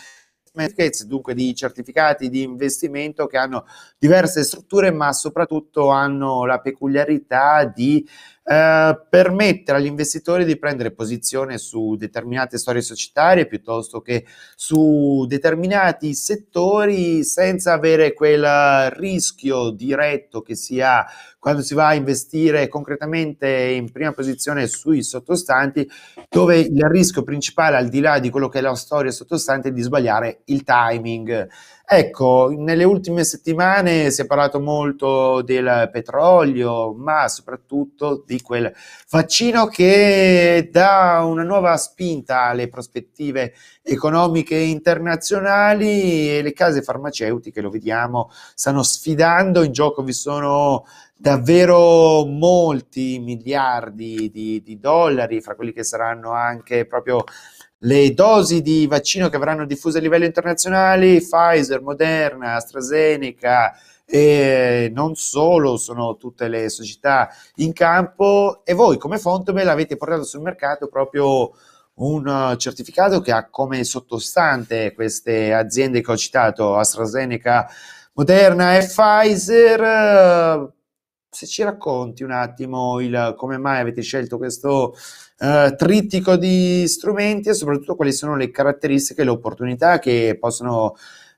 dunque di certificati di investimento che hanno diverse strutture, ma soprattutto hanno la peculiarità di permettere agli investitori di prendere posizione su determinate storie societarie piuttosto che su determinati settori senza avere quel rischio diretto che si ha quando si va a investire concretamente in prima posizione sui sottostanti, dove il rischio principale, al di là di quello che è la storia sottostante, è di sbagliare il timing. Ecco, nelle ultime settimane si è parlato molto del petrolio, ma soprattutto di quel vaccino che dà una nuova spinta alle prospettive economiche internazionali, e le case farmaceutiche, lo vediamo, stanno sfidando. In gioco vi sono davvero molti miliardi di dollari, fra quelli che saranno anche proprio le dosi di vaccino che verranno diffuse a livello internazionale. Pfizer, Moderna, AstraZeneca e non solo, sono tutte le società in campo, e voi come Fontobel avete portato sul mercato proprio un certificato che ha come sottostante queste aziende che ho citato, AstraZeneca, Moderna e Pfizer. Se ci racconti un attimo come mai avete scelto questo trittico di strumenti e soprattutto quali sono le caratteristiche e le opportunità che possono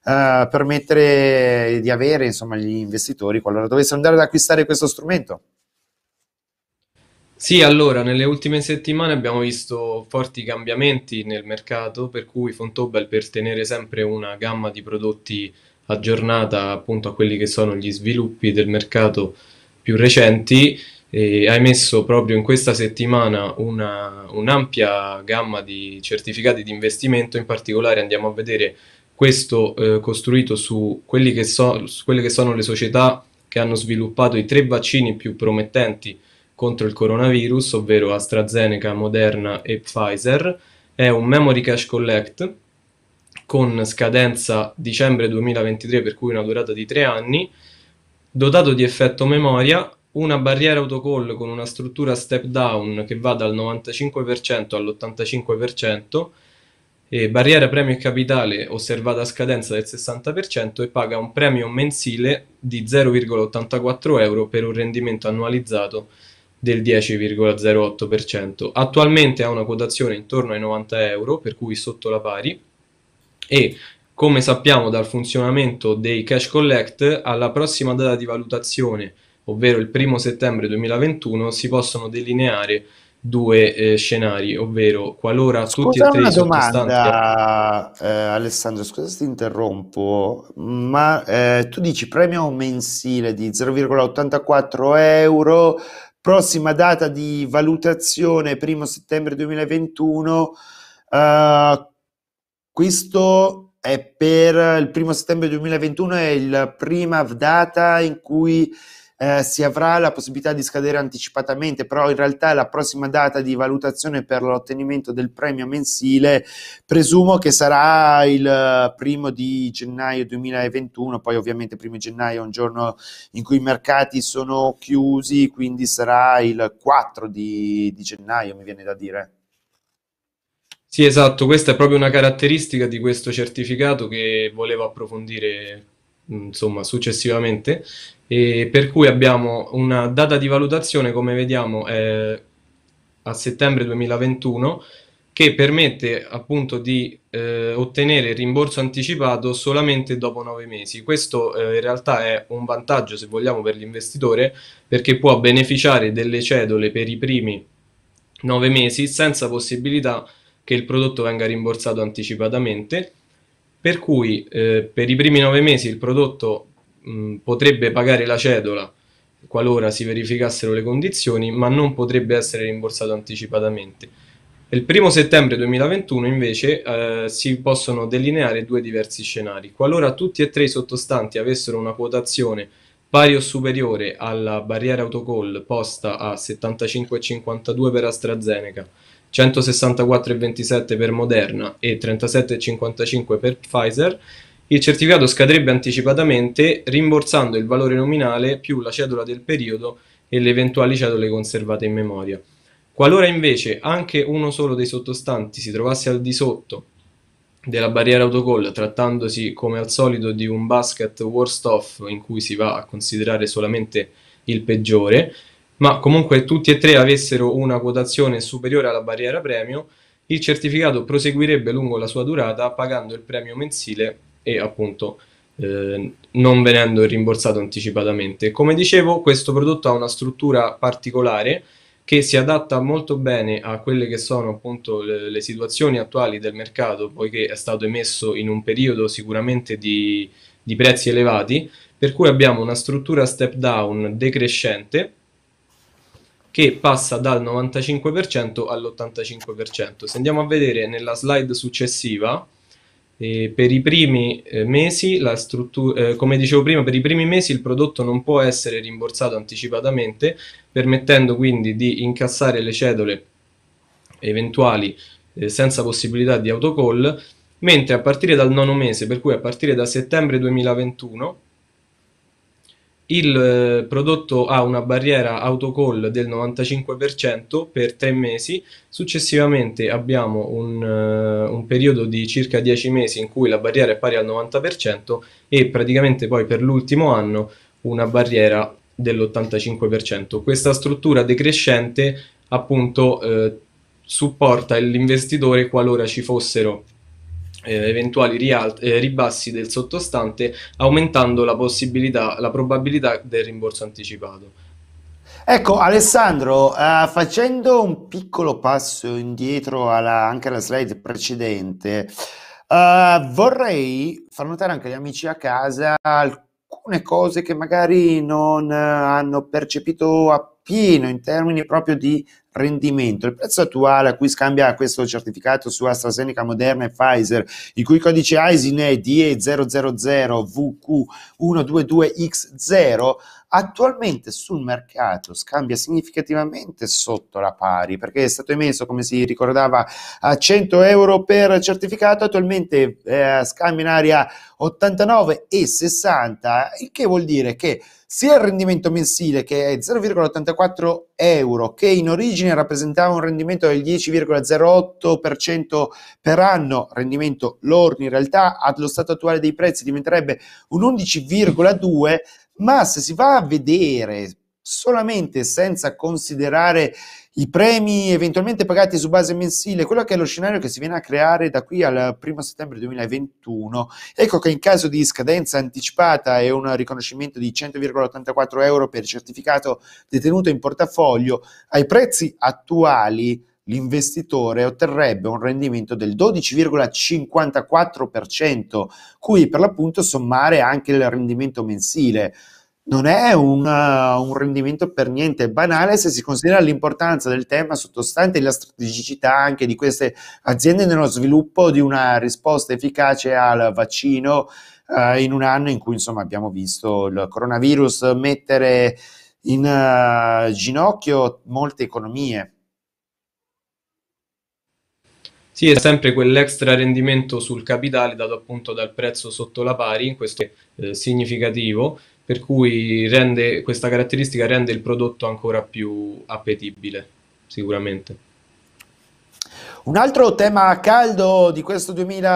permettere di avere, insomma, gli investitori qualora dovessero andare ad acquistare questo strumento. Sì, allora, nelle ultime settimane abbiamo visto forti cambiamenti nel mercato, per cui Fontobel, per tenere sempre una gamma di prodotti aggiornata appunto a quelli che sono gli sviluppi del mercato più recenti, ha emesso proprio in questa settimana un'ampia gamma di certificati di investimento. In particolare andiamo a vedere questo costruito su su quelle che sono le società che hanno sviluppato i 3 vaccini più promettenti contro il coronavirus, ovvero AstraZeneca, Moderna e Pfizer. È un Memory Cash Collect con scadenza dicembre 2023, per cui una durata di 3 anni, dotato di effetto memoria, una barriera autocall con una struttura step down che va dal 95% all'85%, e barriera premio e capitale osservata a scadenza del 60%, e paga un premio mensile di 0,84 euro per un rendimento annualizzato del 10,08%. Attualmente ha una quotazione intorno ai 90 euro, per cui sotto la pari, e come sappiamo dal funzionamento dei cash collect, alla prossima data di valutazione, ovvero il 1 settembre 2021, si possono delineare due scenari, ovvero qualora tutti e Scusa tre una i sottostanti... domanda, Alessandro, scusa se ti interrompo, ma tu dici premio mensile di 0,84 euro, prossima data di valutazione 1 settembre 2021, questo è per il 1 settembre 2021, è la prima data in cui si avrà la possibilità di scadere anticipatamente, però in realtà la prossima data di valutazione per l'ottenimento del premio mensile presumo che sarà il 1 gennaio 2021, poi ovviamente 1 gennaio è un giorno in cui i mercati sono chiusi, quindi sarà il 4 di gennaio, mi viene da dire. Sì, esatto, questa è proprio una caratteristica di questo certificato che volevo approfondire, insomma, successivamente, e per cui abbiamo una data di valutazione, come vediamo, a settembre 2021, che permette appunto di ottenere il rimborso anticipato solamente dopo 9 mesi. Questo in realtà è un vantaggio, se vogliamo, per l'investitore, perché può beneficiare delle cedole per i primi 9 mesi senza possibilità che il prodotto venga rimborsato anticipatamente, per cui per i primi 9 mesi il prodotto potrebbe pagare la cedola qualora si verificassero le condizioni, ma non potrebbe essere rimborsato anticipatamente. Il 1 settembre 2021 invece si possono delineare due diversi scenari. Qualora tutti e tre i sottostanti avessero una quotazione pari o superiore alla barriera autocall posta a 75,52 per AstraZeneca, 164,27 per Moderna e 37,55 per Pfizer, il certificato scadrebbe anticipatamente rimborsando il valore nominale più la cedola del periodo e le eventuali cedole conservate in memoria. Qualora invece anche uno solo dei sottostanti si trovasse al di sotto della barriera autocall, trattandosi come al solito di un basket worst off in cui si va a considerare solamente il peggiore, ma comunque tutti e tre avessero una quotazione superiore alla barriera premio, il certificato proseguirebbe lungo la sua durata pagando il premio mensile e appunto non venendo rimborsato anticipatamente. Come dicevo, questo prodotto ha una struttura particolare che si adatta molto bene a quelle che sono appunto le situazioni attuali del mercato, poiché è stato emesso in un periodo sicuramente di prezzi elevati, per cui abbiamo una struttura step down decrescente che passa dal 95% all'85%. Se andiamo a vedere nella slide successiva, per i primi mesi, come dicevo prima, per i primi mesi il prodotto non può essere rimborsato anticipatamente, permettendo quindi di incassare le cedole eventuali senza possibilità di autocall, mentre a partire dal nono mese, per cui a partire da settembre 2021, il prodotto ha una barriera autocall del 95% per 3 mesi, successivamente abbiamo un periodo di circa 10 mesi in cui la barriera è pari al 90% e praticamente poi per l'ultimo anno una barriera dell'85%. Questa struttura decrescente appunto supporta l'investitore qualora ci fossero eventuali ribassi del sottostante, aumentando la probabilità del rimborso anticipato. Ecco, Alessandro, facendo un piccolo passo indietro anche alla slide precedente, vorrei far notare anche agli amici a casa alcune cose che magari non hanno percepito appieno in termini proprio di rendimento. Il prezzo attuale a cui scambia questo certificato su AstraZeneca, Moderna e Pfizer, il cui codice ISIN è DE000VQ122X0, attualmente sul mercato scambia significativamente sotto la pari, perché è stato emesso, come si ricordava, a 100 euro per certificato, attualmente scambia in area 89,60, il che vuol dire che sia il rendimento mensile, che è 0,84 euro, che in origine rappresentava un rendimento del 10,08% per anno, rendimento lordo, in realtà allo stato attuale dei prezzi diventerebbe un 11,2%, ma se si va a vedere solamente senza considerare i premi eventualmente pagati su base mensile, quello che è lo scenario che si viene a creare da qui al 1 settembre 2021, ecco che in caso di scadenza anticipata e un riconoscimento di 100,84 euro per certificato detenuto in portafoglio, ai prezzi attuali l'investitore otterrebbe un rendimento del 12,54%, cui per l'appunto sommare anche il rendimento mensile. Non è un rendimento per niente banale se si considera l'importanza del tema sottostante e la strategicità anche di queste aziende nello sviluppo di una risposta efficace al vaccino in un anno in cui insomma abbiamo visto il coronavirus mettere in ginocchio molte economie. Sì, è sempre quell'extra rendimento sul capitale dato appunto dal prezzo sotto la pari, questo è significativo, per cui questa caratteristica rende il prodotto ancora più appetibile, sicuramente. Un altro tema caldo di questo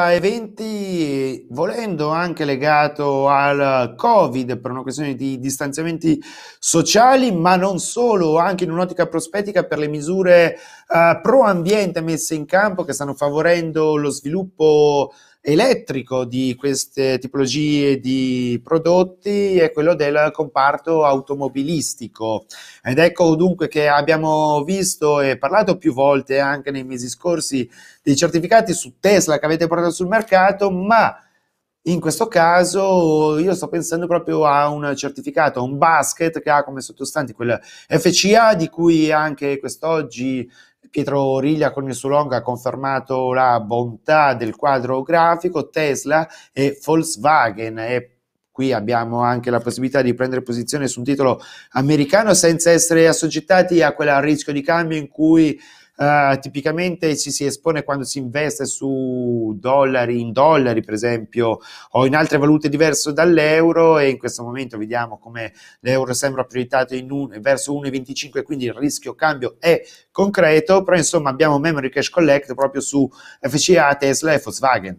2020, volendo anche legato al Covid per una questione di distanziamenti sociali, ma non solo, anche in un'ottica prospettica per le misure pro ambiente messe in campo che stanno favorendo lo sviluppo elettrico di queste tipologie di prodotti, è quello del comparto automobilistico. Ed ecco dunque che abbiamo visto e parlato più volte anche nei mesi scorsi dei certificati su Tesla che avete portato sul mercato, ma in questo caso io sto pensando proprio a un certificato, a un basket che ha come sottostanti quel FCA di cui anche quest'oggi Pietro Riglia con il suo long ha confermato la bontà del quadro grafico, Tesla e Volkswagen, e qui abbiamo anche la possibilità di prendere posizione su un titolo americano senza essere assoggettati a quel rischio di cambio in cui tipicamente ci si espone quando si investe in dollari per esempio, o in altre valute diverse dall'euro, e in questo momento vediamo come l'euro sembra proiettato verso 1,25, quindi il rischio cambio è concreto, però insomma abbiamo Memory Cash Collect proprio su FCA, Tesla e Volkswagen.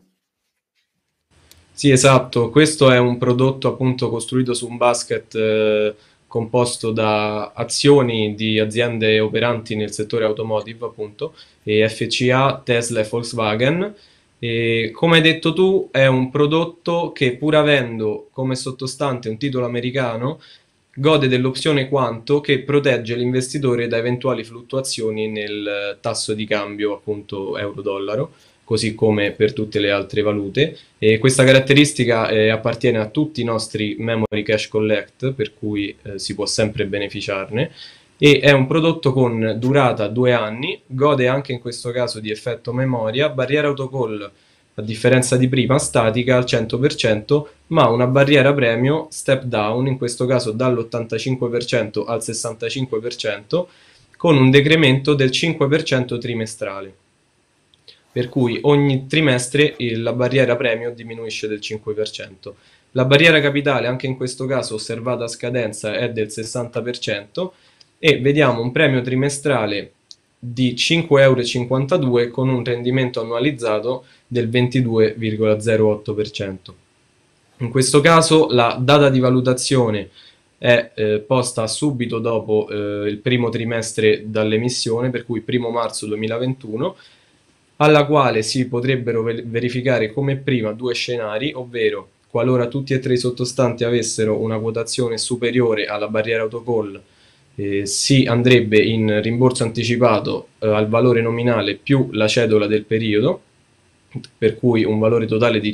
Sì, esatto, questo è un prodotto appunto costruito su un basket composto da azioni di aziende operanti nel settore automotive, appunto, e FCA, Tesla e Volkswagen. E come hai detto tu, è un prodotto che, pur avendo come sottostante un titolo americano, gode dell'opzione quanto che protegge l'investitore da eventuali fluttuazioni nel tasso di cambio, appunto, euro-dollaro, così come per tutte le altre valute. E questa caratteristica appartiene a tutti i nostri Memory Cash Collect, per cui si può sempre beneficiarne, e è un prodotto con durata 2 anni, gode anche in questo caso di effetto memoria, barriera autocall a differenza di prima statica al 100%, ma una barriera premio step down, in questo caso dall'85% al 65%, con un decremento del 5% trimestrale. Per cui ogni trimestre la barriera premio diminuisce del 5%. La barriera capitale, anche in questo caso osservata a scadenza, è del 60% e vediamo un premio trimestrale di 5,52 euro con un rendimento annualizzato del 22,08%. In questo caso la data di valutazione è posta subito dopo il primo trimestre dall'emissione, per cui 1 marzo 2021, alla quale si potrebbero verificare come prima 2 scenari, ovvero qualora tutti e 3 i sottostanti avessero una quotazione superiore alla barriera autocall, si andrebbe in rimborso anticipato al valore nominale più la cedola del periodo, per cui un valore totale di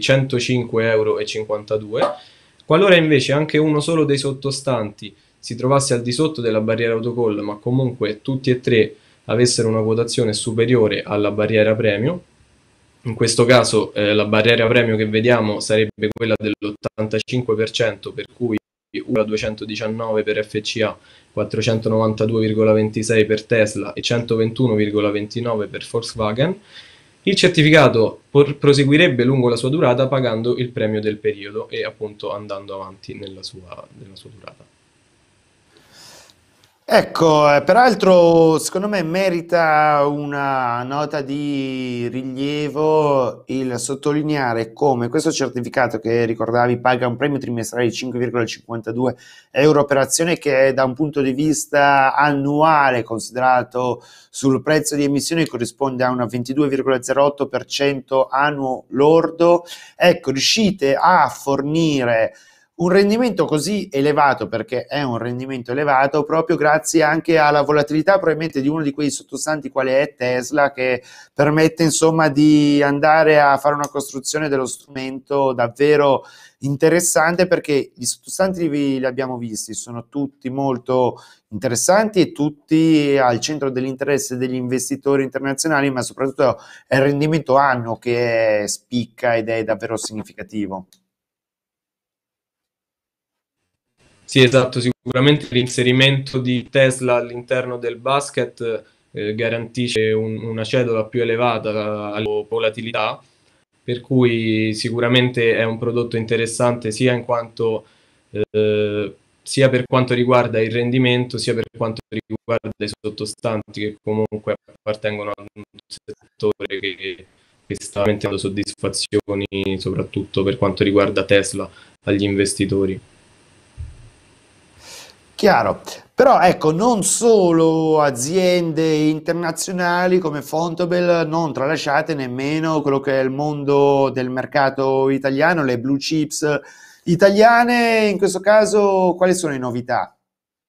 105,52 euro. Qualora invece anche uno solo dei sottostanti si trovasse al di sotto della barriera autocall, ma comunque tutti e 3 avessero una quotazione superiore alla barriera premio, in questo caso la barriera premio che vediamo sarebbe quella dell'85%, per cui 1,219 per FCA, 492,26 per Tesla e 121,29 per Volkswagen. Il certificato proseguirebbe lungo la sua durata pagando il premio del periodo e appunto andando avanti nella sua durata. Ecco, peraltro secondo me merita una nota di rilievo il sottolineare come questo certificato che ricordavi paga un premio trimestrale di 5,52 euro per azione, che da un punto di vista annuale considerato sul prezzo di emissione corrisponde a un 22,08% annuo lordo. Ecco, riuscite a fornire un rendimento così elevato, perché è un rendimento elevato proprio grazie anche alla volatilità probabilmente di uno di quei sottostanti quale è Tesla, che permette insomma di andare a fare una costruzione dello strumento davvero interessante, perché gli sottostanti li abbiamo visti, sono tutti molto interessanti e tutti al centro dell'interesse degli investitori internazionali, ma soprattutto è il rendimento annuo che spicca ed è davvero significativo. Sì, esatto, sicuramente l'inserimento di Tesla all'interno del basket garantisce una cedola più elevata alla volatilità, per cui sicuramente è un prodotto interessante sia in quanto sia per quanto riguarda il rendimento, sia per quanto riguarda i sottostanti che comunque appartengono a un settore che sta aumentando soddisfazioni, soprattutto per quanto riguarda Tesla, agli investitori. Chiaro, però ecco, non solo aziende internazionali come Fontobel, non tralasciate nemmeno quello che è il mondo del mercato italiano, le blue chips italiane. In questo caso quali sono le novità?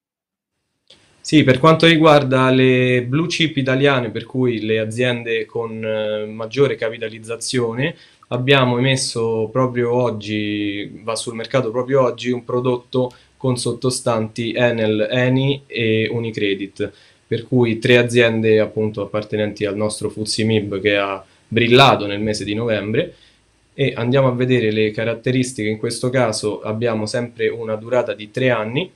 Sì, per quanto riguarda le blue chip italiane, per cui le aziende con maggiore capitalizzazione, abbiamo emesso proprio oggi, va sul mercato proprio oggi, un prodotto con sottostanti Enel, Eni e Unicredit, per cui tre aziende appunto appartenenti al nostro FTSE MIB che ha brillato nel mese di novembre. E andiamo a vedere le caratteristiche. In questo caso abbiamo sempre una durata di 3 anni,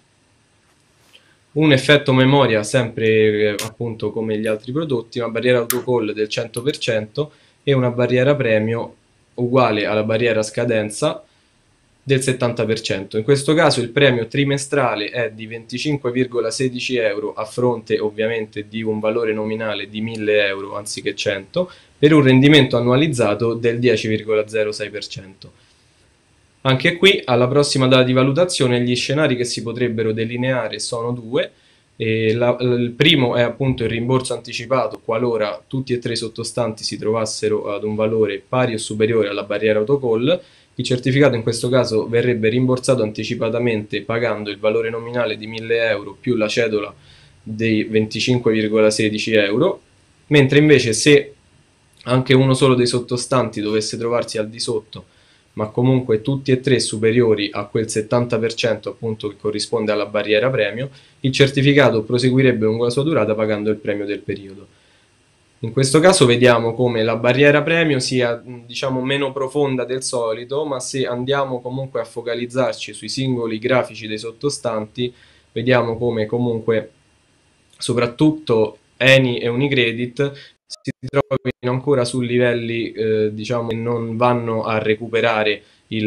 un effetto memoria sempre appunto come gli altri prodotti, una barriera autocall del 100% e una barriera premio uguale alla barriera scadenza del 70%. In questo caso il premio trimestrale è di 25,16 euro a fronte ovviamente di un valore nominale di 1000 euro anziché 100, per un rendimento annualizzato del 10,06%. Anche qui, alla prossima data di valutazione, gli scenari che si potrebbero delineare sono due. Il primo è appunto il rimborso anticipato qualora tutti e tre i sottostanti si trovassero ad un valore pari o superiore alla barriera autocall. Il certificato in questo caso verrebbe rimborsato anticipatamente pagando il valore nominale di 1000 euro più la cedola dei 25,16 euro, mentre invece se anche uno solo dei sottostanti dovesse trovarsi al di sotto, ma comunque tutti e tre superiori a quel 70% appunto che corrisponde alla barriera premio, il certificato proseguirebbe lungo la sua durata pagando il premio del periodo. In questo caso vediamo come la barriera premio sia diciamo meno profonda del solito, ma se andiamo comunque a focalizzarci sui singoli grafici dei sottostanti, vediamo come comunque soprattutto Eni e Unicredit si trovino ancora su livelli diciamo che non vanno a recuperare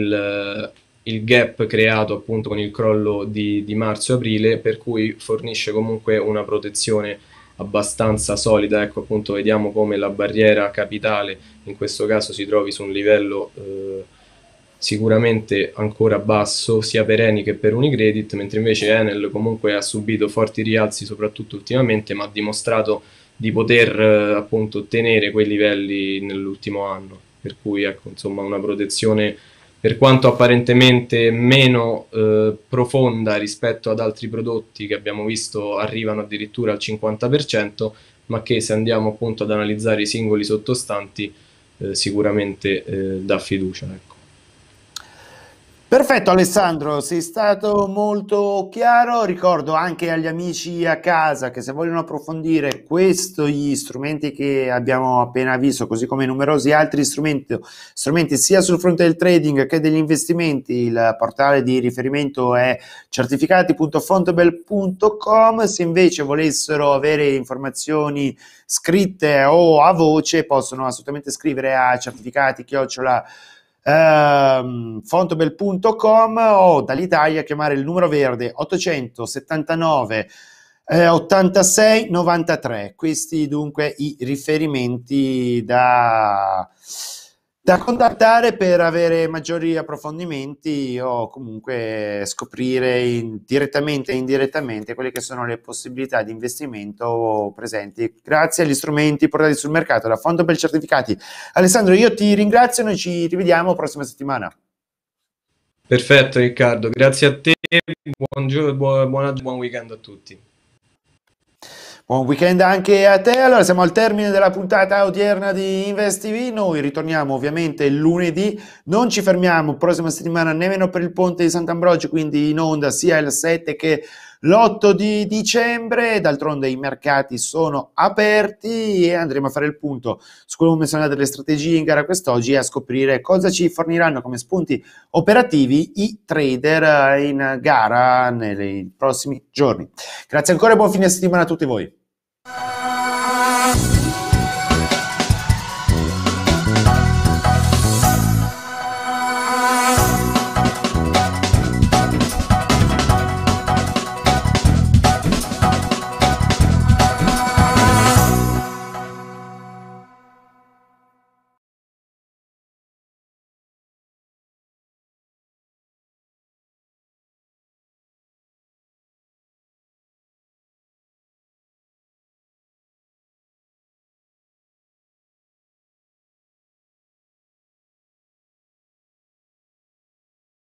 il gap creato appunto con il crollo di marzo-aprile, per cui fornisce comunque una protezione abbastanza solida. Ecco appunto vediamo come la barriera capitale in questo caso si trovi su un livello sicuramente ancora basso sia per Eni che per Unicredit, mentre invece Enel comunque ha subito forti rialzi soprattutto ultimamente, ma ha dimostrato di poter appunto tenere quei livelli nell'ultimo anno, per cui ecco insomma una protezione per quanto apparentemente meno profonda rispetto ad altri prodotti che abbiamo visto arrivano addirittura al 50%, ma che se andiamo appunto ad analizzare i singoli sottostanti sicuramente dà fiducia, ecco. Perfetto Alessandro, sei stato molto chiaro. Ricordo anche agli amici a casa che se vogliono approfondire questi strumenti che abbiamo appena visto, così come numerosi altri strumenti sia sul fronte del trading che degli investimenti, il portale di riferimento è certificati.fontobel.com. Se invece volessero avere informazioni scritte o a voce, possono assolutamente scrivere a certificati@fontobel.com o dall'Italia chiamare il numero verde 879 86,93. Questi dunque i riferimenti da contattare per avere maggiori approfondimenti o comunque scoprire direttamente e indirettamente quelle che sono le possibilità di investimento presenti grazie agli strumenti portati sul mercato da Fontobel Certificati. Alessandro, io ti ringrazio, noi ci rivediamo prossima settimana. Perfetto Riccardo, grazie a te, buon weekend a tutti. Buon weekend anche a te. Allora, siamo al termine della puntata odierna di InvestTV. Noi ritorniamo ovviamente lunedì. Non ci fermiamo prossima settimana nemmeno per il ponte di Sant'Ambrogio, quindi in onda sia il 7 che l'8 di dicembre. D'altronde i mercati sono aperti e andremo a fare il punto su come menzionate le strategie in gara quest'oggi e a scoprire cosa ci forniranno come spunti operativi i trader in gara nei prossimi giorni. Grazie ancora e buon fine settimana a tutti voi.